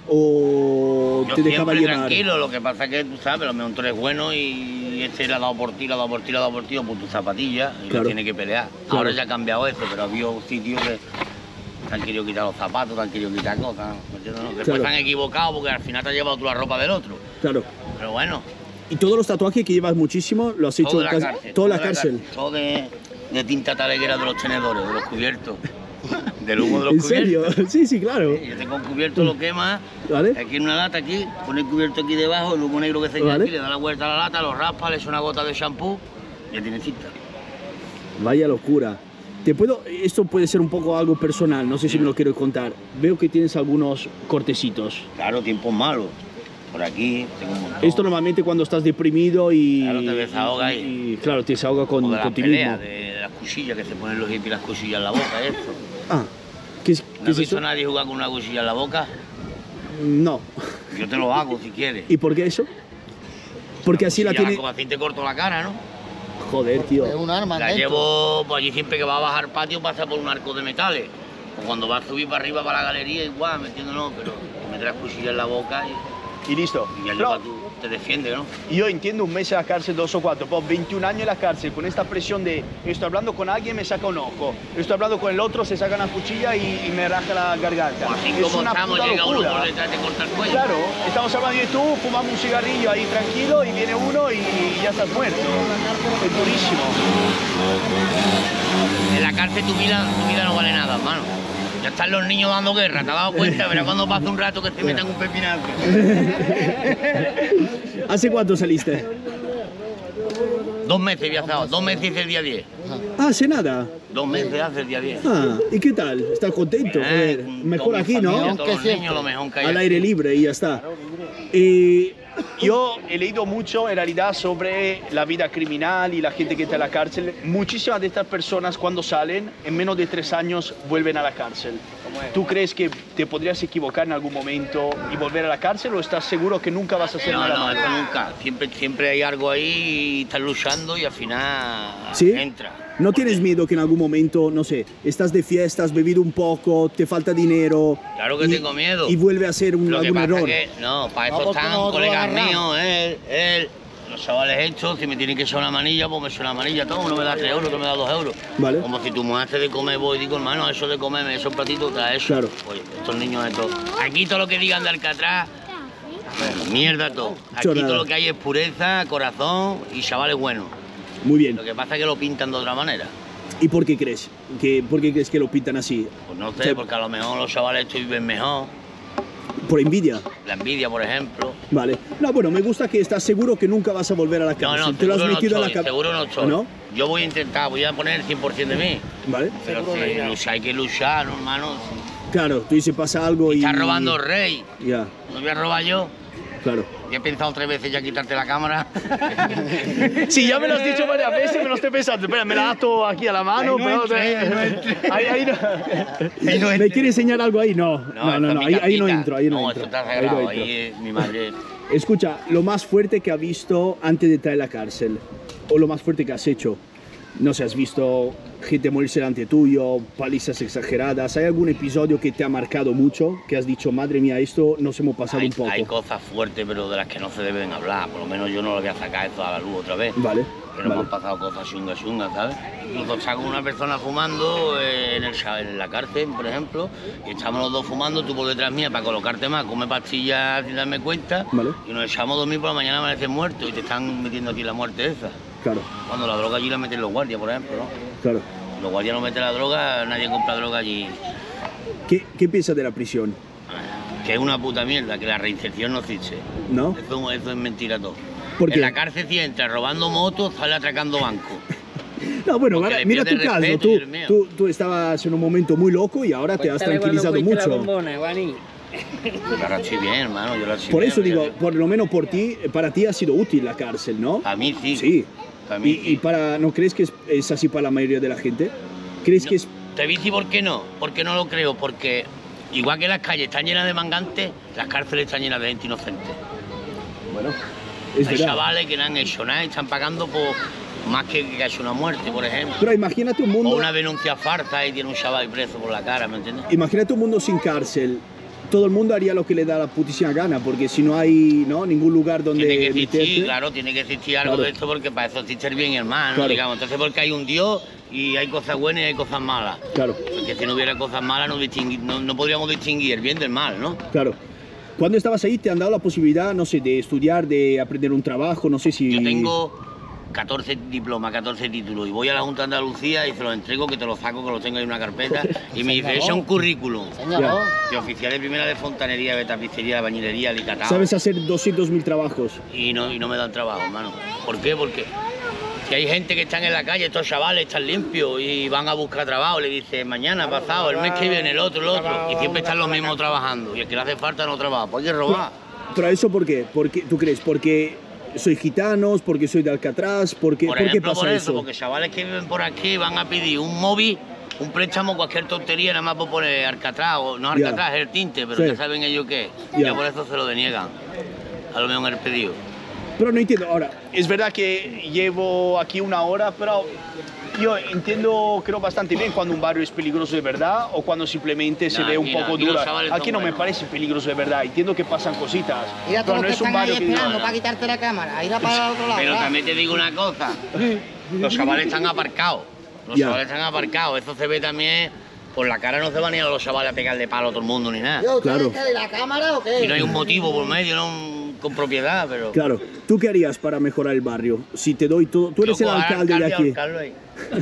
o Yo te dejaba siempre llevar. tranquilo, lo que pasa es que tú sabes, lo mejor tú eres bueno y este le ha dado por ti, le ha dado por ti, le ha dado por ti, o por tu zapatilla y Claro. lo tiene que pelear. Claro. Ahora ya ha cambiado eso, pero había sitios que te han querido quitar los zapatos, te han querido quitar cosas. ¿me entiendes, no? Después Claro. te han equivocado porque al final te has llevado tú la ropa del otro. Claro. Pero bueno, Y todos los tatuajes que llevas muchísimo lo has hecho todo de la casi- cárcel. toda la de cárcel. Todo de, de tinta taleguera de los tenedores, de los cubiertos. Del humo de los ¿En serio? cubiertos. Sí, sí, claro. Y este con cubierto lo quema, ¿Vale? aquí en una lata aquí, pone el cubierto aquí debajo, el humo negro que se queda Vale. aquí, le da la vuelta a la lata, lo raspa, le echa una gota de shampoo y ya tiene cinta. Vaya locura. Te puedo, esto puede ser un poco algo personal, no sé si me lo quiero contar. Veo que tienes algunos cortecitos. Claro, tiempos malos. Por aquí tengo un montón. Esto normalmente cuando estás deprimido y... Claro, te desahogas y, y- y, claro, te desahogas con, O de las con ti mismo. peleas, de, de las cuchillas que se ponen los hippies las cuchillas en la boca, esto. Ah, ¿qué es, ¿No qué has es visto eso? a nadie jugar con una cuchilla en la boca? No. Yo te lo hago si quieres. ¿Y por qué eso? Porque así la Cuchilla, tiene... Como así te corto la cara, ¿no? Joder, tío. Es un arma La dentro. llevo, pues allí siempre que va a bajar patio pasa por un arco de metales. O cuando va a subir para arriba para la galería igual, ¿me entiendes? No, pero te metes las cuchillas en la boca y, Y listo. y ya Però lleva tú, te defiende, ¿no? io entiendo un mes en la cárcel, dos o cuatro, pero veintiún años en la cárcel con esta presión de estoy hablando con alguien, me saca un ojo, estoy hablando con el otro, se saca una cuchilla y, y me raja la garganta. O así es como una estamos, puta llega uno locura. por detrás y te corta el cuello. Claro, estamos hablando de tú, fumamos un cigarrillo ahí tranquilo y viene uno y ya estás muerto. Es durísimo. En la cárcel tu vida, tu vida no vale nada, hermano. Ya están los niños dando guerra, ¿te has dado cuenta? Verás cuando pasa un rato que te metan un pepinazo. ¿Hace cuánto saliste? Dos meses había estado, dos meses hice el día diez. Ah, hace nada. Dos meses hace el día diez. Ah, ¿y qué tal? ¿Estás contento? Eh, Joder, con mejor toda mi aquí, familia, ¿no? Todos los niños, lo mejor que hay. Al aire libre y ya está. Y yo he leído mucho en realidad sobre la vida criminal y la gente que está en la cárcel. Muchísimas de estas personas cuando salen, en menos de tres años, vuelven a la cárcel. ¿Tú crees que te podrías equivocar en algún momento y volver a la cárcel o estás seguro que nunca vas a hacer No, nada no, malo? eso nunca. Siempre, siempre hay algo ahí y estás luchando y al final ¿Sí? entra. ¿No tienes miedo que en algún momento, no sé, estás de fiesta, has bebido un poco, te falta dinero? Claro que y- tengo miedo. Y vuelve a ser un, Lo que algún pasa error. que, no, para eso No, porque están nosotros colegas agarramos. míos, él, él, los chavales estos, si me tienen que echar una manilla, pues me echa una manilla, todo, uno me da tres euros, otro me da dos euros. Vale. Como si tú me haces de comer, voy y digo, hermano, eso de comerme, esos platitos, trae eso. Claro. Oye, estos niños estos. Aquí todo lo que digan de Alcatraz, mierda todo. Aquí Chorrada. todo lo que hay es pureza, corazón y chavales buenos. Muy bien. Lo que pasa es que lo pintan de otra manera. ¿Y por qué crees? ¿Que, ¿Por qué crees que lo pintan así? Pues no sé, Sí. porque a lo mejor los chavales estos viven mejor. ¿Por envidia? La envidia, por ejemplo. Vale. No, bueno, me gusta que estás seguro que nunca vas a volver a la No, cárcel. no, Te lo has seguro no metido en la estoy, cabeza. seguro no estoy. ¿No? Yo voy a intentar, voy a poner el cien por ciento de mí. Vale. Pero si lucha, hay que luchar, ¿no, hermano? Claro, tú dices pasa algo y... Está robando el rey. Ya, No voy a robar yo. claro. Y he pensado tres veces ya quitarte la cámara. Sí, ya me lo has dicho varias veces, me lo estoy pensando. Espera, me la ato aquí a la mano, Ahí no pero... entra, ahí no entra. Ahí, ahí no... Ahí no ¿Me entra. quiere enseñar algo ahí? No, no, no, esto no, es ahí, mi ahí no capita. entro, ahí no, No, entro. esto está Ahí no sagrado, entro. ahí es mi madre. Escucha, lo más fuerte que ha visto antes de entrar a la cárcel, o lo más fuerte que has hecho, no sé, has visto gente morirse delante tuyo, palizas exageradas, ¿hay algún episodio que te ha marcado mucho, que has dicho, madre mía, esto nos hemos pasado Hay, un poco? hay cosas fuertes, pero de las que no se deben hablar. Por lo menos yo no lo voy a sacar esto a la luz otra vez. Vale, Pero me vale. han pasado cosas chungas, chungas, ¿sabes? Incluso está con una persona fumando eh, en, el, cha- en la cárcel, por ejemplo, y estamos los dos fumando, tú por detrás mía para colocarte más, come pastillas sin darme cuenta, Vale. y nos echamos a dormir por la mañana amaneces muerto y te están metiendo aquí la muerte esa. Claro, Cuando la droga allí la meten los guardias, por ejemplo, ¿no? claro. Los guardias no meten la droga, nadie compra droga allí. ¿Qué, qué piensas de la prisión? Que es una puta mierda, que la reinserción no existe. ¿No? Eso, eso es mentira todo. ¿Por qué? En la cárcel si entra robando motos, sale atracando bancos. No, bueno, Porque ahora, le mira tu pierde caso, respeto, tú, Dios mío. tú, tú estabas en un momento muy loco y ahora te has tranquilizado mucho. Ahora estoy bien, hermano, yo la estoy Por bien, eso digo, yo- por lo menos por ti, para ti ha sido útil la cárcel, ¿no? A mí sí. Sí. A mí Y, sí. y para, ¿no crees que es, es así para la mayoría de la gente? ¿Crees que es...? Te dice por qué no, porque no lo creo, porque igual que las calles están llenas de mangantes, las cárceles están llenas de gente inocente. Bueno, es Hay verdad. chavales que no han hecho nada y están pagando por más que que ha hecho una muerte, por ejemplo. Pero imagínate un O mundo... una denuncia farsa y tiene un chaval preso por la cara, ¿me entiendes? Imagínate un mundo sin cárcel. Todo el mundo haría lo que le da la putísima gana, porque si no hay, ¿no?, ningún lugar donde Tiene que existir, meterte... claro, tiene que existir algo Claro. de esto porque para eso existe el bien y el mal, ¿no? Claro. Digamos, entonces porque hay un Dios y hay cosas buenas y hay cosas malas. Claro, Porque si no hubiera cosas malas no, distingui- no, no podríamos distinguir el bien del mal, ¿no? claro. Cuando estabas ahí te han dado la posibilidad, no sé, de estudiar, de aprender un trabajo, no sé si... Yo tengo catorce diplomas, catorce títulos y voy a la Junta de Andalucía y se los entrego, que te los saco, que los tengo ahí en una carpeta y me dice, echa un currículum. Señaló. De oficial de primera de fontanería, de tapicería, de bañilería, alicatado. Sabes hacer doscientos mil trabajos. Y no, y no me dan trabajo, hermano. ¿Por qué? Porque que hay gente que están en la calle, estos chavales están limpios y van a buscar trabajo, le dice mañana, pasado, el mes que viene, el otro, el otro, y siempre están los mismos trabajando, y el que le hace falta no trabaja, pues hay que robar. Pero eso ¿por qué? ¿Por qué? ¿Tú crees? ¿Porque soy gitanos? ¿Porque soy de Alcatraz? ¿Por qué, por ¿por ejemplo, qué pasa por eso, eso? Porque chavales que viven por aquí van a pedir un móvil, un préstamo, cualquier tontería, nada más por poner Alcatraz, o no Alcatraz, Ya. es el tinte, pero Sí. ya saben ellos qué, Ya. ya por eso se lo deniegan, a lo mejor en el pedido. Pero no entiendo. Ahora, es verdad que llevo aquí una hora, pero yo entiendo, creo bastante bien cuando un barrio es peligroso de verdad o cuando simplemente se Nah, ve un aquí no, poco aquí los dura. chavales Aquí son no me buenos. parece peligroso de verdad. Entiendo que pasan cositas. Mira pero todos los no que es un están ahí barrio que diga, esperando "No". para quitarte la cámara. Ir a para el otro lado. Pero ¿verdad? también te digo una cosa, los chavales están aparcados, los Ya. chavales están aparcados, eso se ve también, por la cara no se van a ir a los chavales a pegarle palo a todo el mundo ni nada. Yo, ¿ustedes Claro. qué, de la cámara o qué? Y no hay un motivo por medio, no con propiedad, pero... Claro. ¿Tú qué harías para mejorar el barrio? Si te doy todo... Tú eres Yo el cojo al alcalde de alcalde aquí. y ahorcarlo ahí.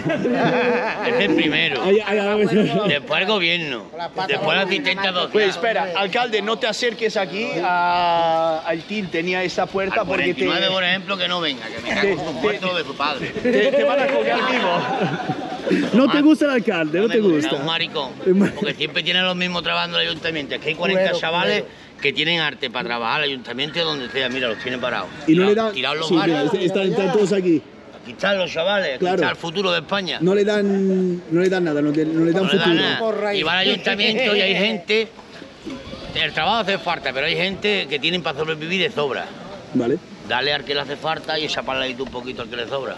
Es el primero. Ay, ay, ay, ay. Después el gobierno. Después la asistente social. Pues espera, alcalde, no te acerques aquí a- al til, tenía esa puerta Al porque te, cuarenta y nueve, por ejemplo, que no venga, que me cago en su muerto de su padre. te, te van a colgar vivo. No te gusta el alcalde, no me te gusta, gusta. un maricón. Es mar- Porque siempre tienen los mismos trabajando en el ayuntamiento. Es que hay cuarenta Cuero, chavales cuero. que tienen arte para trabajar al ayuntamiento y donde sea. Mira, los tienen parados. Y no le Tirados- dan... tirados los Sí, mira, bares. están, están todos aquí. Aquí están los chavales, aquí Claro. está el futuro de España. No le dan, no le dan nada, no, te- no le dan No le da futuro. nada. Y va al ayuntamiento y hay gente, el trabajo hace falta, pero hay gente que tienen para sobrevivir de sobra. Vale. Dale al que le hace falta y esa paladita un poquito al que le sobra.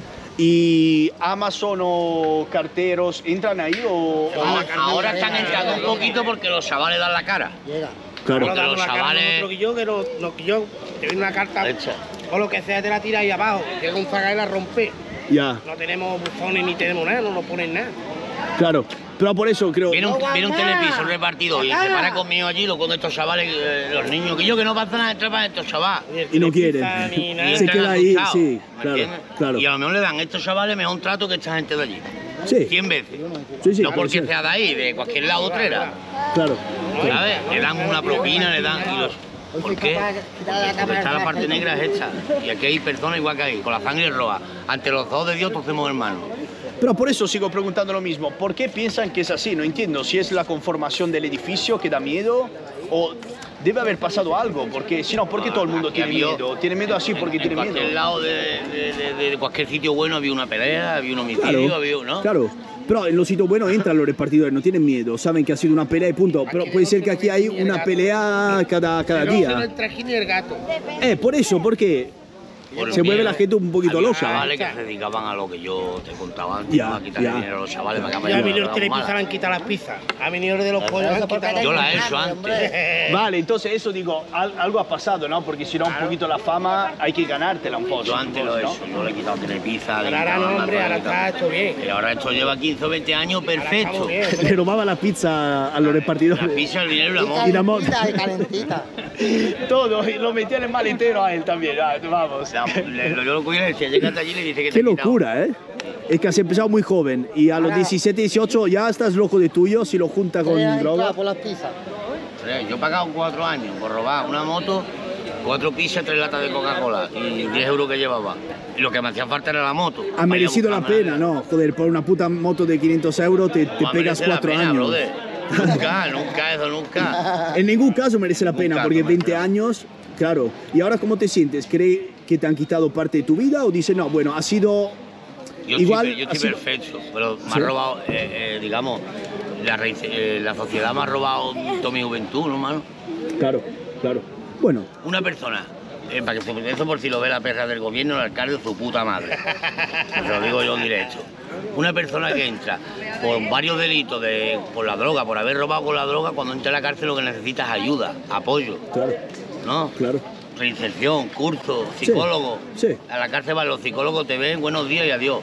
¿Y Amazon o carteros entran ahí o...? Ahora, ahora están entrando un poquito porque los chavales dan la cara. Llega. Claro. Porque los chavales... Otro que yo, que no, no, que yo, te doy una carta Hecha. o lo que sea, te la tira ahí abajo. Llega un zaga y la rompe. Ya, No tenemos buzones ni tenemos nada, no nos ponen nada. claro. Pero por eso creo... Viene un, viene un Guarda. telepiso repartido y se para conmigo allí, lo con estos chavales, eh, los niños, que yo que no pasa nada, entra para estos chavales. Y no quieren. Ni nada. Y Se entran queda ahí, asustados, sí, ¿me claro, entiendes? claro. Y a lo mejor le dan a estos chavales mejor trato que esta gente de allí. Sí, cien veces. sí, sí. No puede porque ser. sea de ahí, de cualquier lado otrera. Claro. ¿Sabes? Le dan una propina, le dan... Y los, ¿por qué? Porque está la parte negra es hecha. Y aquí hay personas igual que ahí, con la sangre roja. Ante los ojos de Dios todos somos hermanos. Pero por eso sigo preguntando lo mismo. ¿Por qué piensan que es así? No entiendo. Si es la conformación del edificio que da miedo o debe haber pasado algo. Porque si no, ¿por qué todo el mundo Aquí tiene había- miedo? Tiene miedo así porque en, tiene en cualquier miedo. lado de, de- de- de cualquier sitio bueno había una pelea, había un homicidio, Claro, había, ¿no? claro. Pero en los sitios buenos entran los repartidores, no tienen miedo, saben que ha sido una pelea y punto. Pero puede ser que aquí hay una pelea cada, cada No, sino día. el trajín y el gato. Eh, por eso, porque Por se el mueve miedo. la gente un poquito Había loca. chavales que se dedicaban a lo que yo te contaba antes, Ya, ¿no? A quitarle ya. dinero a los chavales para que Ya ha vayan venido el a telepizza, le han quitado las pizzas. Ha venido el de los pollos, le han quitado las Yo la he Hombre, hecho antes. hombre. Vale, entonces eso digo, al- algo ha pasado, ¿no? Porque si no, un poquito la fama hay que ganártela un poco. Yo antes lo he ¿no? hecho, yo le he quitado telepizza. le he Ahora quitado no, la hombre, rueda, ahora le he quitado- está esto bien. Y ahora esto lleva quince o veinte años perfecto. Estamos bien, Le robaba la pizza a los La repartidores. pizza, el dinero y la Y moto. Y la mo- calentita, y calentita. Todo, y lo metía en el maletero a él también. Ah, vamos. La- le- Yo lo cogí y le decía, llega hasta allí y le dice que te Qué he quitado. locura, ¿eh? Es que has empezado muy joven y a los diecisiete, dieciocho ya estás loco de tuyo si lo junta con Voy a droga. entrar por las pizzas. Eh, Yo he pagado cuatro años por robar una moto, cuatro pizzas, tres latas de Coca-Cola y diez euros que llevaba. Y lo que me hacía falta era la moto. Ha merecido la pena, ¿no? Joder, por una puta moto de quinientos euros te, te pegas cuatro años. Brother. Nunca, nunca, eso nunca. En ningún caso merece la pena, Nunca, porque no veinte merece. años, claro. ¿Y ahora cómo te sientes? ¿Crees que te han quitado parte de tu vida o dices, no, bueno, ha sido... Yo Igual, estoy, yo estoy así- perfecto, pero me ¿Sí? ha robado, eh, eh, digamos, la, raíz- eh, la sociedad me ha robado toda mi juventud, ¿no, mano? Claro, claro. Bueno, Una persona, eh, para que se, eso por si lo ve la perra del gobierno, el alcalde de su puta madre. Se lo digo yo en directo. Una persona que entra por varios delitos, de, por la droga, por haber robado con la droga, cuando entra a la cárcel lo que necesita es ayuda, apoyo, claro, ¿no? claro. Reinserción, curso, psicólogo. sí. A la cárcel van los psicólogos, te ven, buenos días y adiós.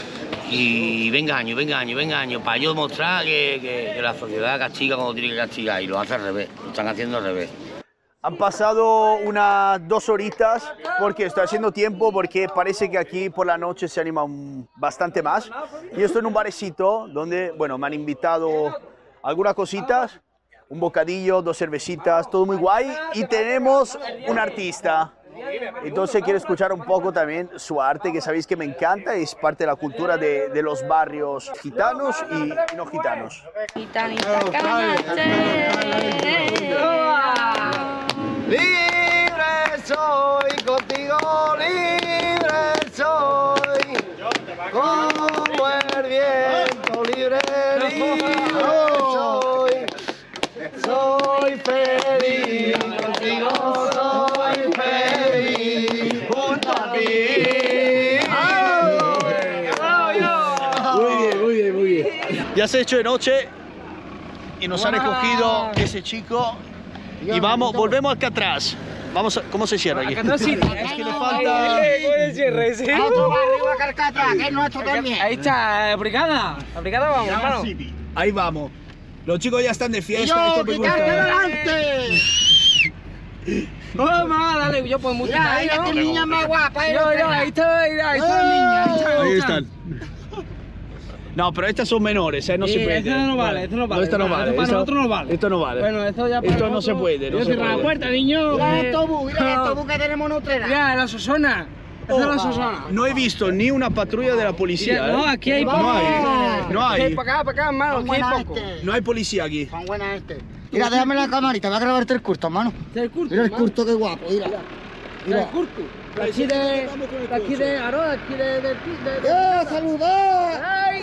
Y venga año, venga año, venga año, para yo mostrar que, que- que la sociedad castiga cuando tiene que castigar y lo hace al revés, lo están haciendo al revés. Han pasado unas dos horitas porque estoy haciendo tiempo porque parece que aquí por la noche se anima un- bastante más. Y estoy en un barecito donde, bueno, me han invitado algunas cositas, un bocadillo, dos cervecitas, todo muy guay. Y tenemos un artista. Entonces quiero escuchar un poco también su arte, que sabéis que me encanta, es parte de la cultura de, de los barrios gitanos y no gitanos. Gitanita Camache. Libre soy, contigo libre soy, como el viento libre, libre soy, soy feliz, contigo soy feliz, junto a ti. Muy bien, muy bien, muy bien. Ya se ha hecho de noche y nos ha recogido ese chico y vamos, volvemos acá atrás. Vamos a, ¿cómo se cierra aquí? Acá atrás sí. Es que le falta... A otro barrio, a Carcata, que es nuestro también. Ahí está, brigada. La brigada vamos, hermano. Ahí vamos. Los chicos ya están de Y fiesta. yo, esto me quitarte gusta. delante. Vamos, dale, yo pues muy Mira, ahí ¿no? esta niña más guapa. ¿eh? Yo, yo, ahí está, ahí está, ahí está la niña. Ahí está, Ahí ahí están. No, pero estas son menores, ¿eh? No Sí, se puede. esto no vale, esto no vale. esto no Esto vale. para esto- nosotros no vale. Esto no vale. Bueno, esto ya para Esto no nosotros- se puede, no Yo se cierro la puede. puerta, niño. Mira que- el autobús, mira el No. autobús que tenemos en Utrera. Mira, la Sosona. Esta es la Sosona. No he visto ni una patrulla de la policía. No, ¿eh? aquí hay No poco. hay. No Aquí hay. para acá, para acá, hermano, Son aquí hay buenas poco. este. No hay policía aquí. Son buenas este. Mira, déjame la camarita, voy a grabarte el curto, hermano. Este es el curto. Mira el hermano. curto, qué guapo, mira. Mira Mira. el curto. De aquí de, de aquí de Aro, de aquí de, de, de, de- ¡Eh, saludar! ¡Ay!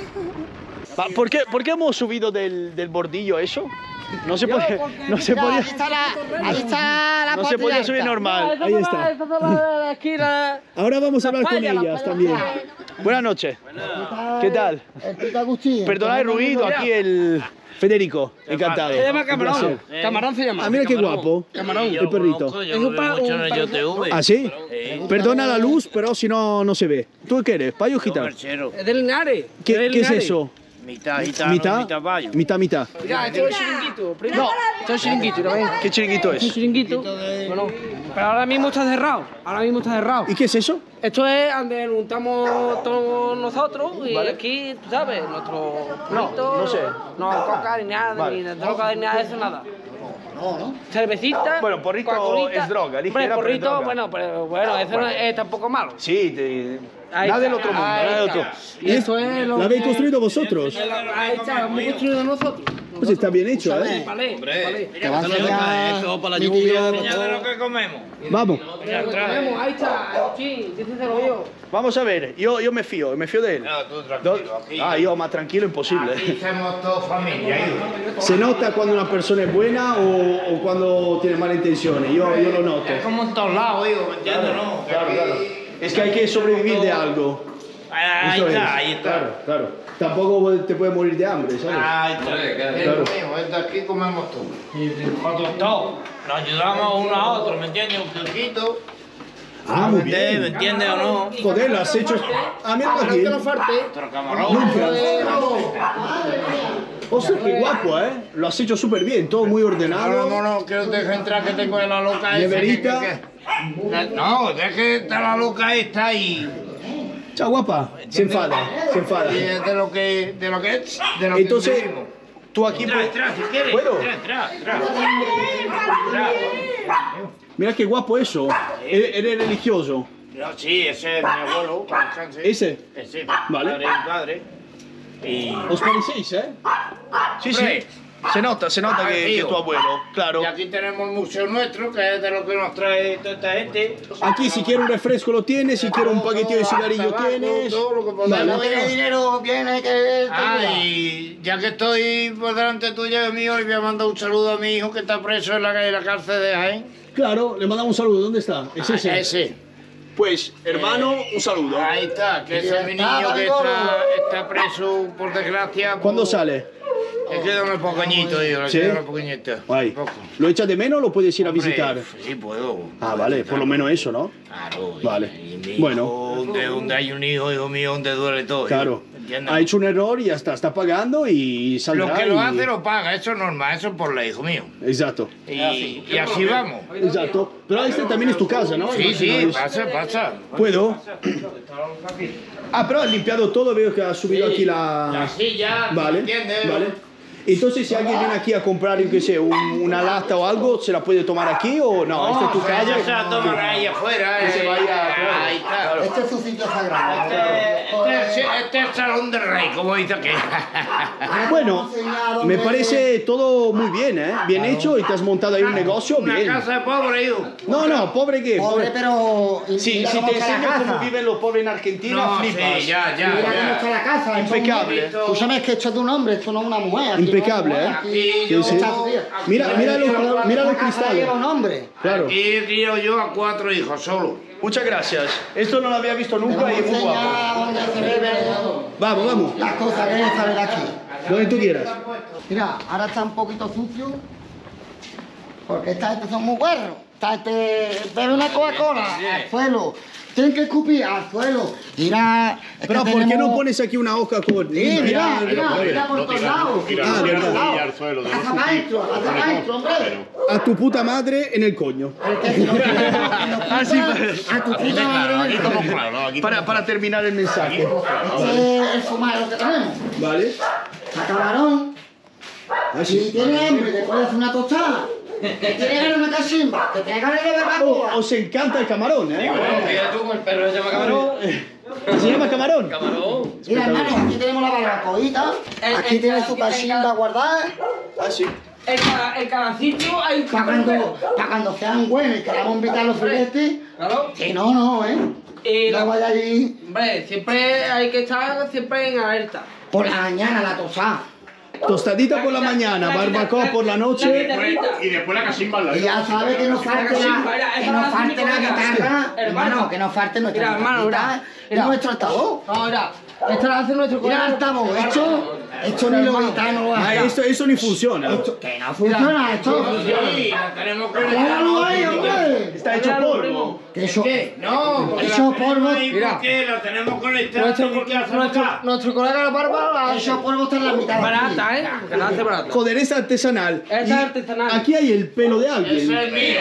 Pa- ¿Por qué, ¿Por qué hemos subido del, del bordillo eso? No se podía, no se Mira, podía, ahí está la, ahí está la no se podía subir patriarca. normal. Esa Ahí zona- está. esa zona de aquí, la... Ahora vamos a La hablar con falla, la ellas falla. también. Buenas noches. ¿Qué tal? El Tito Agustín. Perdonad el ruido, aquí el Federico, encantado. Se llama Un Camarón. placer. Camarón se llama. Ah, mira qué guapo. Camarón. El perrito. Yo Es lo un veo pa- mucho un en el pa- YouTube. ¿Ah, sí? Eh, Perdona la luz, pero si no, no se ve. ¿Tú qué eres? ¿Payo o gitano? Merchero. Es de Linares. ¿Qué, de qué es Linares. eso? Mitad gitano, ¿Mitad? mitad payo. Mitad, mitad. Mira, esto es chiringuito. primo. No, esto es chiringuito, ¿lo ves? ¿Qué chiringuito Es un es? chiringuito. Bueno, pero ahora mismo está cerrado. Ahora mismo está cerrado. ¿Y qué es eso? Esto es donde nos juntamos todos nosotros y aquí, tú sabes, nuestro No, purito, no sé. No, coca ni nada, Vale. ni de droga ni nada de eso, nada. No, no. Cervecita. Bueno, porrito Coca-Colita. es droga, Hombre, ligera, pero es porrito, droga. bueno, pero bueno, eso no es tampoco malo. Sí, te... Ahí nada del está, otro mundo, ahí nada del está. otro. Y esto es lo ¿La habéis que- construido vosotros? Ahí está, hemos construido nosotros. Pues está bien hecho, ¿eh? Vale, vale. Te va a enseñar Eso para la mi lluvia. tío. Ya de lo que comemos. Vamos, Tenemos, ahí está, Agustín, díselo yo. vamos a ver. Yo, yo me fío, me fío de él. No, tú tranquilo, aquí. Ah, yo más tranquilo imposible. Aquí somos todos familia, hijo. ¿Se nota cuando una persona es buena o, o cuando tiene malas intenciones? Yo, yo lo noto. Es como en todos lados, hijo, ¿me entiendes? No, Claro, claro. Es que hay que sobrevivir de algo. Ahí Eso está, es. ahí está. Claro, claro. Tampoco te puedes morir de hambre, ¿sabes? Ahí está. Claro. Es de aquí comemos todo. Nosotros todos. Nos ayudamos uno a otro, ¿me entiendes? Un poquito. Ah, muy ¿Me bien. entiendes o no? Joder, lo has hecho. Ah, mira aquí. Otro camarón. Ostras, qué guapo, ¿eh? Lo has hecho súper bien, todo muy No, ordenado. no, no, que no te deje entrar, que tengo la loca esa. Neverita. que- que- que- No, deje estar la loca esta y... Chao, guapa. Se enfada, se enfada. y es de lo que... de lo que es... de lo que Entonces, vivimos. tú aquí Entra, puedes. entra, si quieres. ¿Puedo? Entra, entra, entra. Entra. Mira qué guapo eso. Eres eres religioso. No, sí, ese es mi abuelo, para descanse. ¿Ese? Ese, Vale. padre y padre. Y... ¿Os parecéis, eh? Sí, sí. Hombre. Se nota, se nota Ah, que, que tío. tu abuelo, claro. Y aquí tenemos el museo nuestro, que es de lo que nos trae toda esta gente. Aquí si quieres un refresco lo tienes, si quieres un paquetito de cigarrillo Tabaco, tienes. todo lo que Vale. podamos. No tiene dinero, viene que... Ah, y ya que estoy por delante tuya y mío, le voy a mandar un saludo a mi hijo que está preso en la calle de la cárcel de Jaén. Claro, le mandamos un saludo. ¿Dónde está? Es ese. Ah, ese. Pues, hermano, un saludo. Ahí está, que ese es mi niño que está, está preso por desgracia. por- ¿Cuándo sale? Le queda un pequeñito, hijo, le ¿Sí? queda un pequeñito. Ay. Poco. ¿Lo echas de menos o lo puedes ir a Hombre, visitar? Sí, puedo. Ah, vale, por lo menos eso, ¿no? Claro. y- Vale. y mi Bueno. hijo, donde, donde hay un hijo, hijo mío, donde duele todo. Claro. ¿Entiendes? Ha hecho un error y ya está, está pagando y saldrá. Lo que lo y- hace lo paga, eso es normal, eso es por ley, hijo mío. Exacto. Y, y así vamos. Exacto. Pero este también es tu casa, ¿no? Sí, sí, Imagino es- pasa, pasa. ¿Puedo? Ah, pero has limpiado todo, veo que has subido aquí la... La silla, Vale, ¿entiendes? vale. Entonces, si alguien viene aquí a comprar, yo qué sé, un- una lata o algo, ¿se la puede tomar aquí o no? ¿Esta es tu calle? Ya se la toman ahí afuera. Que se eh. vaya, claro. Ahí está. Este es su sitio sagrado. Este, este es- este es el salón del rey, como dice que. Bueno, me parece todo muy bien, ¿eh? Bien hecho y te has montado ahí un negocio Una bien. casa de pobre, hijo. No, no, pobre qué. Pobre, pero... y Sí, mira si cómo te está la enseño cómo casa. viven los pobres en Argentina, No, flipas. sí, ya, ya, Mira cómo ya. está la casa. esto es un- Impecable. Escúchame, es que esto es de un hombre, esto no es una mujer. aquí no es Impecable, una ¿eh? mujer, aquí- Sí, Sí, sí. Esta su tía. Mira, mira los, mira los Esta casa cristales. lleva un hombre. Claro. Aquí he criado yo a cuatro hijos solo. Muchas gracias. Esto no lo había visto Te nunca vamos y a es muy guapo. enseñar dónde se bebe Vamos, vamos. las cosas que hay que saber aquí. Donde tú quieras. Mira, ahora está un poquito sucio. Porque esta gente son muy guarros. Esta gente bebe una Coca-Cola al suelo. Tienen que escupir al suelo. Mira. es Pero que ¿por qué no tenemos- pones aquí una hoja con Sí, mira, limpia? mira, mira por todos lados. Ah, Por verdad. todos lados. al suelo, de Hasta no maestro, hasta maestro, hombre. A tu puta madre en el coño. El que si no quiere que nos Así quita, a tu puta madre en el Aquí estamos coño. claros, ¿no? Aquí Para, para terminar el mensaje. Ese es el fumado que tenemos. ¿Vale? A camarón. Si Así. tiene hambre, le puedes hacer una tostada. Que tiene ganas de una cachimba. Que tiene ganas de Oh, barbacoa. os encanta el camarón, ¿eh? Mira tú, el perro se llama camarón. ¿Se llama camarón? Camarón. Mira, hermano, aquí tenemos la barbacoita. Aquí tiene su cachimba guardada. Ah, sí. El, ca- el calacito hay Para cuando, pa' cuando sean buenos y queramos invitar a los filetes. Claro. Si no, no, ¿eh? Y No la- vaya allí Hombre, siempre hay que estar siempre en alerta. por la mañana la tosada. Tostadita por la mañana, barbacoa por la noche. Y después la cachimba al lado. Y ya sabe que no falte la, que no falte la guitarra. Hermano, que no falte nuestra Mira, hermano, guitarrita, mira, es mira. nuestro altavoz. No, mira, esto lo hace nuestro Mira el colega. altavoz, esto, esto ni los gitanos lo Ah, hacen. esto, eso ni funciona. Esto- que no funciona, esto. Sí, la tenemos que Míralo ahí, hombre. Está hecho polvo. Que eso, No, porque Eso la polvo, tenemos ahí mira. porque la tenemos conectada. Nuestro, ¿y qué hacemos nuestro, acá? nuestro colega la barba la hace eso polvo está en la mitad. barata, ¿eh? Porque la hace barata. Joder, es artesanal. Esta es Y artesanal. Aquí hay el pelo de Ese alguien. es mío.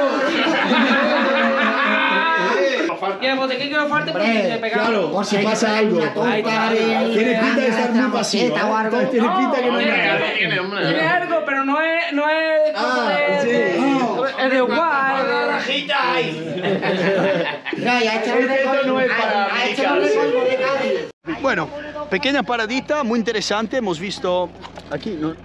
Y el botequín que nos falte, pues Hombre, se pegamos. Claro, Por si hay que pasa poner algo. una torta de- Tiene pinta de estar muy pasivo. Maceta o algo. ¿eh? Tiene pinta que no Tiene- es nada. Tiene, hombre. Tiene algo, pero no es, no es cosa Ah, de, sí. de- No. es de igual, es de- Rajita ahí. Mira, ya este no Este le no es colmo- para a este no le medicarse. colmo de Cádiz. Bueno, pequeña paradita, muy interesante. Hemos visto aquí. ¿no?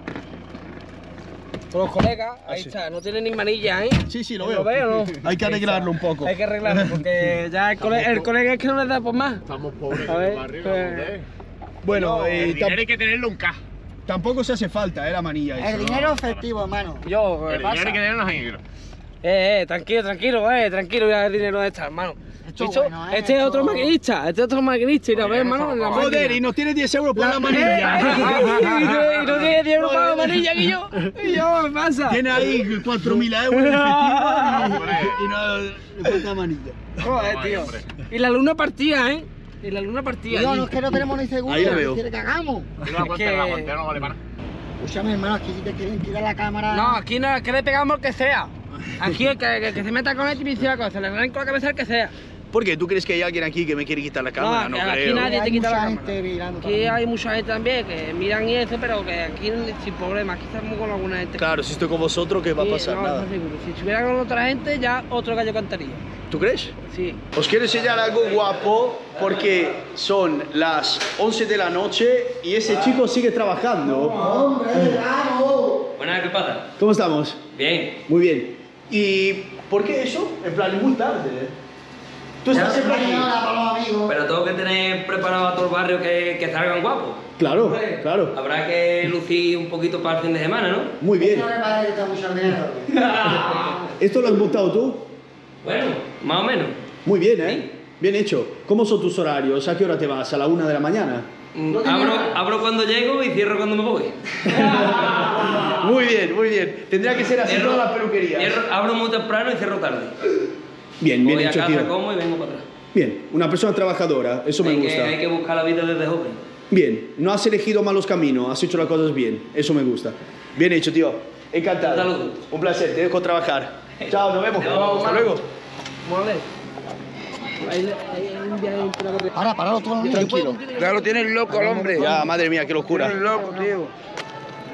Con los colegas, ahí sí. está, no tiene ni manilla, ¿eh? Sí, sí, lo ¿Lo veo. veo o no? Hay que arreglarlo un poco. Hay que arreglarlo porque ya el, cole- el colega es que no le da por más. Estamos pobres A ver, en el barrio, pues- joder. Bueno, eh, El dinero tam- hay que tenerlo en caja. tampoco se hace falta, eh, la manilla. El eso. dinero efectivo, hermano. Yo, ¿qué El pasa? dinero hay que tenerlo en negro. Eh, eh, tranquilo, tranquilo, eh, tranquilo, ya el dinero de estar, hermano. Esto Esto- bueno, eh, este es esto- otro maquinista, este es otro maquinista, y lo ves, hermano, en la máquina. Joder, y nos tiene diez euros por la Eh, manilla. y no- y no tiene diez euros para la manilla que yo. Y yo, ¿qué pasa? Tiene ahí cuatro mil euros en efectivo y, y no le falta manilla. Joder, tío. Y la luna partía, ¿eh? Y la luna partía. Tío, allí. no es que no tenemos ni seguro. Ahí la ¿qué veo. quiere que hagamos? Y la guantera, la guantera no vale para nada. Escúchame, hermano, aquí si te quieren tirar la cámara. No, aquí no, que le pegamos el que sea. Aquí el que, que, que se meta con él y me dice la cosa, le arranco la cabeza al que sea. ¿Por qué? ¿Tú crees que hay alguien aquí que me quiere quitar la cámara? No, que aquí creo. nadie te hay quita la mucha cámara. gente mirando. Aquí hay mucha gente también que miran y eso, pero que aquí sin problema, aquí estamos con alguna gente. Claro, si estoy con vosotros, ¿qué va a Sí, pasar? no, Nada. no seguro. Si estuviera con otra gente, ya otro gallo cantaría. ¿Tú crees? Sí. Os quiero enseñar algo guapo porque son las once de la noche y ese chico sigue trabajando. ¡Hombre, vamos! Buenas, ¿qué pasa? ¿Cómo estamos? Bien. Muy bien. ¿Y por qué eso? En plan, es muy tarde. ¿eh? Tú estás siempre aquí. Señora, para los amigos. Pero tengo que tener preparado a todo el barrio que, que salgan guapos. Claro, claro. Habrá que lucir un poquito para el fin de semana, ¿no? Muy bien. No le parece que está mucho dinero. ¿Esto lo has montado tú? Bueno, más o menos. Muy bien, ¿eh? Bien hecho. ¿Cómo son tus horarios? ¿A qué hora te vas? ¿A la una de la mañana? Mm, Abro, abro cuando llego y cierro cuando me voy. Muy bien, muy bien. Tendría que ser así Cierro- todas las peluquerías. cierro- abro muy temprano y cierro tarde. Bien, bien voy hecho, a casa, tío. como y vengo para atrás. Bien, una persona trabajadora, eso me hay, gusta. que, hay que buscar la vida desde joven. Bien, no has elegido malos caminos, has hecho las cosas bien, eso me gusta. Bien hecho, tío. Encantado. Saludos. Un placer, te dejo trabajar. Chao, nos vemos. Chao, Hasta luego. Vamos a ver. Ahí, le- ahí hay un viaje por la corriente. Ahora, paralo tú. Tranquilo. Ya lo tienes loco el hombre. Ya, madre mía, qué locura. loco, tío.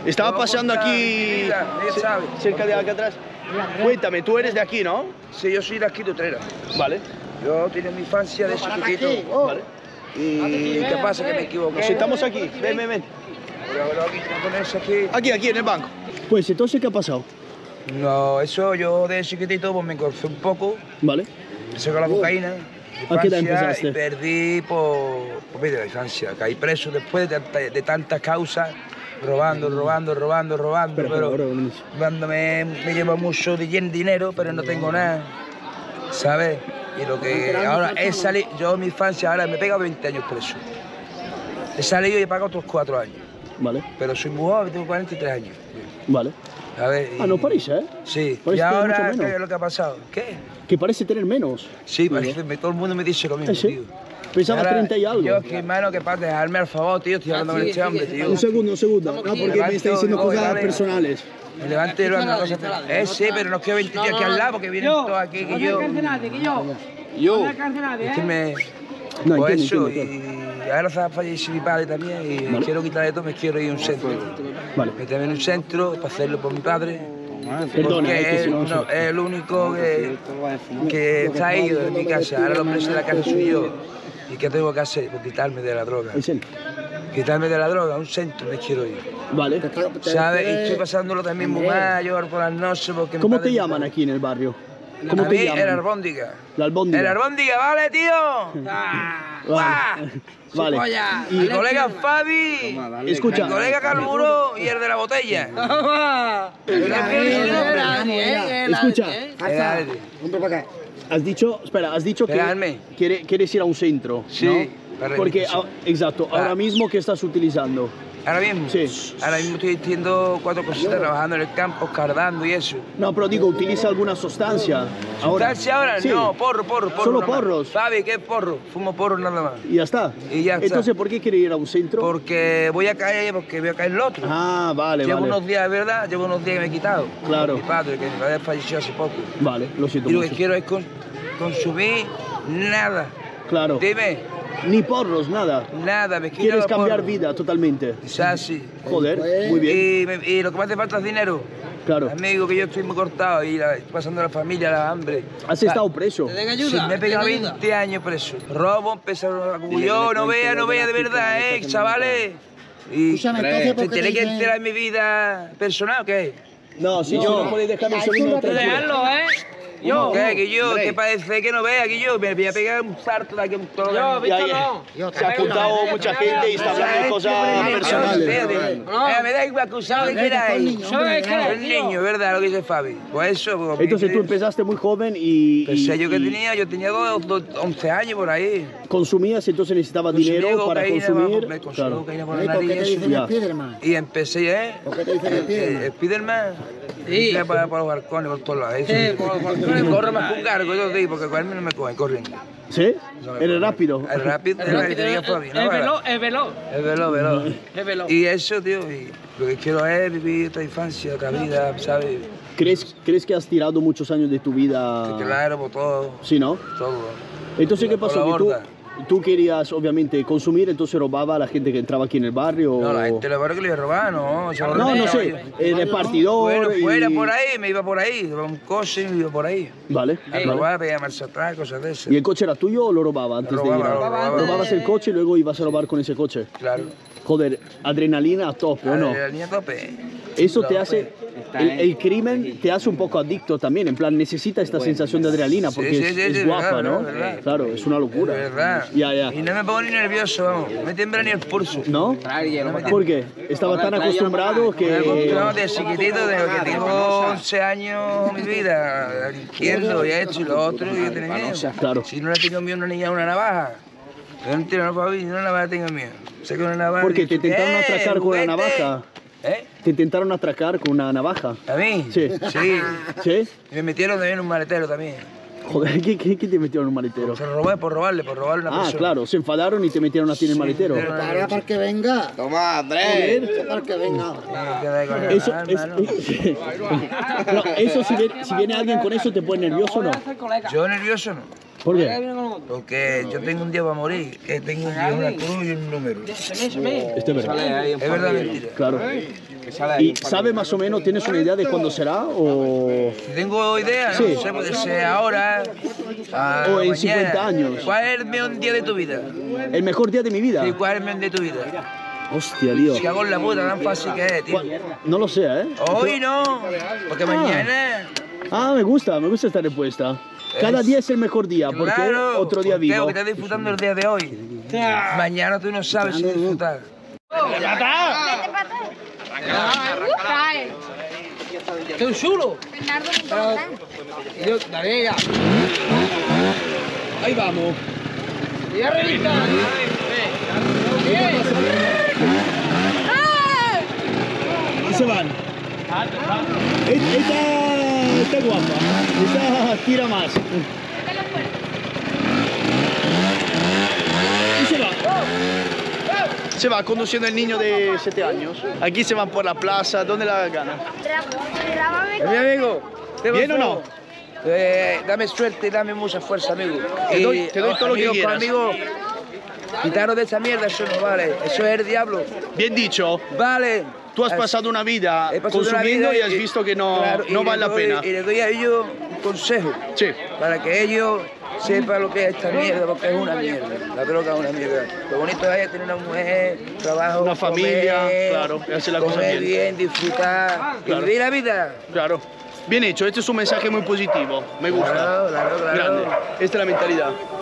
Estaba No, pasando por nada, aquí mi vida, ella ce- sabe. cerca de Alcatraz. Cuéntame, tú eres de aquí, ¿no? Sí, yo soy de aquí de Utrera. Vale. Yo tenía mi infancia de chiquitito. Vale. ¿Y qué pasa? Que me equivoqué. Nos sentamos aquí. Ven, ven, ven. Voy a verlo aquí, voy a ponerse aquí. Aquí, aquí, en el banco. Pues entonces, ¿qué ha pasado? No, eso yo de chiquitito pues me engorcé un poco. Vale. Empecé con la cocaína. ¿A qué edad infancia, empezaste? Y perdí por, por medio de la infancia. Caí preso después de, tanta- de tantas causas, robando, robando, robando, robando. Pero, pero pero, ahora, cuando me, me llevo mucho de yen- dinero, pero no tengo nada, ¿sabes? Y lo que ahora he salido, yo en mi infancia ahora me he pegado veinte años preso. He salido y he pagado otros cuatro años. Vale. Pero soy muy joven, tengo cuarenta y tres años. Vale. ¿Sabes? Ah, no parece, ¿eh? Sí. Parece y tener ahora, mucho menos. ¿qué es lo que ha pasado? ¿Qué? Que parece tener menos. Sí, parece, me- todo el mundo me dice lo mismo, ¿Eh, sí? tío. Pensaba Ahora, treinta y algo. Yo, que hermano, que para dejarme al favor, tío, estoy hablando con este hombre, tío. Un segundo, un segundo. No, porque me está diciendo Levanto, cosas voy, personales. Me levanto y hablando de cosas. Eh, sí, pero no quiero veinte tíos aquí al lado porque vienen todos aquí que yo. que yo. Yo. No alcance nadie, Es que ¿eh? me. No, Pues entiendo, eso, entiendo, y ahora se ha fallecido mi padre también y Vale. quiero quitarle todo, me quiero ir a un centro. Vale. Meterme en un centro para hacerlo por mi padre. Perdona, porque es que si él no, no, sí. es el único que, que está ahí en mi casa. Ahora los presos de la casa soy yo. ¿Y qué tengo que hacer? Pues quitarme de la droga. ¿En serio? Quitarme de la droga, a un centro me quiero ir. Vale. ¿Sabes? Y estoy pasándolo también muy mal, yo por las noches porque... mi ¿Cómo padre te me- llaman aquí en el barrio? ¿Cómo a te mí, llaman? el albóndiga. La albóndiga. El albóndiga, ¿vale, tío? Vale. Vale. Y mi colega Fabi, Escucha. mi colega Calmuro y el de la botella. Escucha. Espérate. Hombre, para acá. Has dicho, espera, has dicho que Esperadme. quiere- quieres ir a un centro, Sí, ¿no? para Porque, ir, sí. ah, exacto, Ah. ahora mismo, ¿qué estás utilizando? Ahora mismo, Sí. ahora mismo estoy haciendo cuatro cositas trabajando en el campo, cardando y eso. No, pero digo, ¿utiliza alguna sustancia? Ahora. ¿Sustancia ahora? Sí. No, porro, porro, porro. ¿Solo nada más. porros? Fabi, ¿qué es porro? Fumo porro nada más. Y ya está. Y ya está. Entonces, ¿por qué quiere ir a un centro? Porque voy a caer, porque voy a caer el otro. Ah, vale, Llevo vale. unos días, de verdad, llevo unos días que me he quitado. Claro. Mi padre, que mi padre falleció hace poco. Vale, lo siento Y lo que mucho. quiero es con- consumir nada. Claro. Dime, Ni porros, nada. nada, me quito Quieres los cambiar porros. vida totalmente. Es así. Joder, muy bien. Y, me- y lo que me hace falta es dinero. Claro. Amigo, que yo estoy muy cortado y la- pasando la familia, la hambre. Has estado preso. Sí, me he pegado veinte años preso. Robo, empezó a como yo, no vea, no vea de verdad, eh, chavales. Y Escúchame, entonces, ¿por ¿te qué tiene te que dicen- enterar en mi vida personal o qué? No, si yo no podéis dejarme un segundo tranquilo. Dejarlo, ¿eh? Yo. ¿Qué, que yo? ¿Qué parece que no vea que yo? Me voy a pegar un salto de aquí a un todo. Yo, Ya, Víctor, ya. no. Se ha apuntado mucha gente y está hablando de cosas personales. Eh, me da igual, acusado de que erais. ¿Sabes qué? Soy niño, ¿verdad? Lo que dice Fabi. Pues eso. pues, Entonces me- tú empezaste muy joven y, Pensé y- yo que y tenía, yo tenía dos, dos- once años por ahí. consumías, entonces necesitabas Consumía dinero para cocaína, consumir. Me consumí Claro. cocaína por la ¿Y por nariz qué y te eso. dicen Ya. Spiderman? Y empecé, ¿eh? ¿Por qué te dicen Eh, Spiderman? eh, Spiderman. Sí. Ya para, para los balcones, por todos lados. Eso. Sí, por los balcones. Corre más que un cargo, yo digo, porque con él no me cogen, corriendo. ¿Sí? Eres rápido. Es rápido, es Es rápido, tenía Fabi, ¿no? es veloz, es veloz. Es veloz, veloz. Es veloz. Y eso, tío, y lo que quiero es vivir esta infancia, otra vida, ¿sabes? ¿Crees, ¿Crees que has tirado muchos años de tu vida? Claro, por todo, Sí, ¿no? todo. Entonces, ¿qué Por pasó? la Que tú, borda. tú querías, obviamente, consumir, entonces robaba a la gente que entraba aquí en el barrio. No, la gente le parece que le iba a robar, ¿no? Se lo No, no robaba sé, yo. el repartidor. Bueno, y- fuera por ahí, me iba por ahí, iba un coche y me iba por ahí. Vale. A vale. robar, pegar marcha atrás, cosas de esas. ¿Y el coche era tuyo o lo robaba antes Robaba, de ir? a- lo robaba antes. Robabas el coche y luego ibas a robar con ese coche. Claro. Joder, adrenalina a tope, ¿o no? La línea tope. Eso te hace, el, el crimen te hace un poco adicto también, en plan, necesita esta sensación de adrenalina porque sí, es, sí, es sí, guapa, verdad, ¿no? verdad. Claro, es una locura. De verdad. Ya, ya. Y no me pongo ni nervioso, vamos. No me tiembla ni el pulso. ¿No? ¿Por qué? Estaba tan acostumbrado Me he acostumbrado que... de chiquitito, de que tengo once años mi vida, delinquiendo y esto y lo otro, y yo tenía miedo. Claro. Si no le tengo miedo a una niña, una navaja. Yo no entiendo, no, Fabi, una navaja tengo miedo. Sé que una navaja... ¿Por qué? ¿Te dice, intentaron "Eh, atracar con una juguete". navaja? ¿Eh? ¿Te intentaron atracar con una navaja? ¿A mí? Sí. Sí. ¿Sí? Y me metieron también en un maletero también. Joder, ¿qué, qué, qué te metieron en un maletero? Se lo robé por robarle, por robarle a una Ah, persona. claro, se enfadaron y te metieron a ti en el Sí, maletero. pero- Para, para que venga. Toma, Andrés. Para que venga. Me quedé con la Eso, alma, es- ¿no? no, eso si, viene, si viene alguien con eso, ¿te pone nervioso o no? Yo nervioso no. ¿Por qué? Porque yo tengo un día para morir, que tengo un día, una cruz y un número. Este es verdad. Es verdad, mentira. Claro. ¿Y sabe más o menos, tienes una idea de cuándo será? O... Si tengo idea, Sí. no sé, puede ser ahora, a O en mañana. cincuenta años. ¿Cuál es el mejor día de tu vida? ¿El mejor día de mi vida? Sí, ¿cuál es el mejor día de tu vida? Hostia, tío. Si hago la puta, tan fácil que es, tío. No lo sé, ¿eh? Hoy no, porque Ah. mañana... Ah, me gusta, me gusta esta respuesta. Cada Es- día es el mejor día, porque Claro, otro día ¿por qué? vivo. Porque estás disfrutando el día de hoy. Mañana tú no sabes si disfrutar. ¡Qué un chulo! Yo, dale ya. Ahí vamos. Y arriba. Y se van. Esta, esta guapa. Esta tira más. Y se va. Se va conduciendo el niño de siete años. Aquí se van por la plaza, donde la gana. Mi amigo, ¿te ¿Bien o gustó? no? Eh, dame suerte y dame mucha fuerza, amigo. Te Y, doy- te doy todo lo que amigo, quieras. Amigo, quitaros de esa mierda, eso no vale. Eso es el diablo. Bien dicho. Vale. Tú has pasado una vida He pasado una consumiendo vida y has visto que no, claro, y no le vale la doy- pena. Y les doy a ellos un consejo. Sí. Para que ellos sepan lo que es esta mierda, porque es una mierda. La droga es una mierda. Lo bonito es tener una mujer, trabajo, Una familia, comer, claro, y hacer la cosa comer bien. bien, disfrutar, Claro. y vivir la vida. Claro. Bien hecho, este es un mensaje muy positivo. Me gusta. Claro, claro, claro. Grande. Esta es la mentalidad.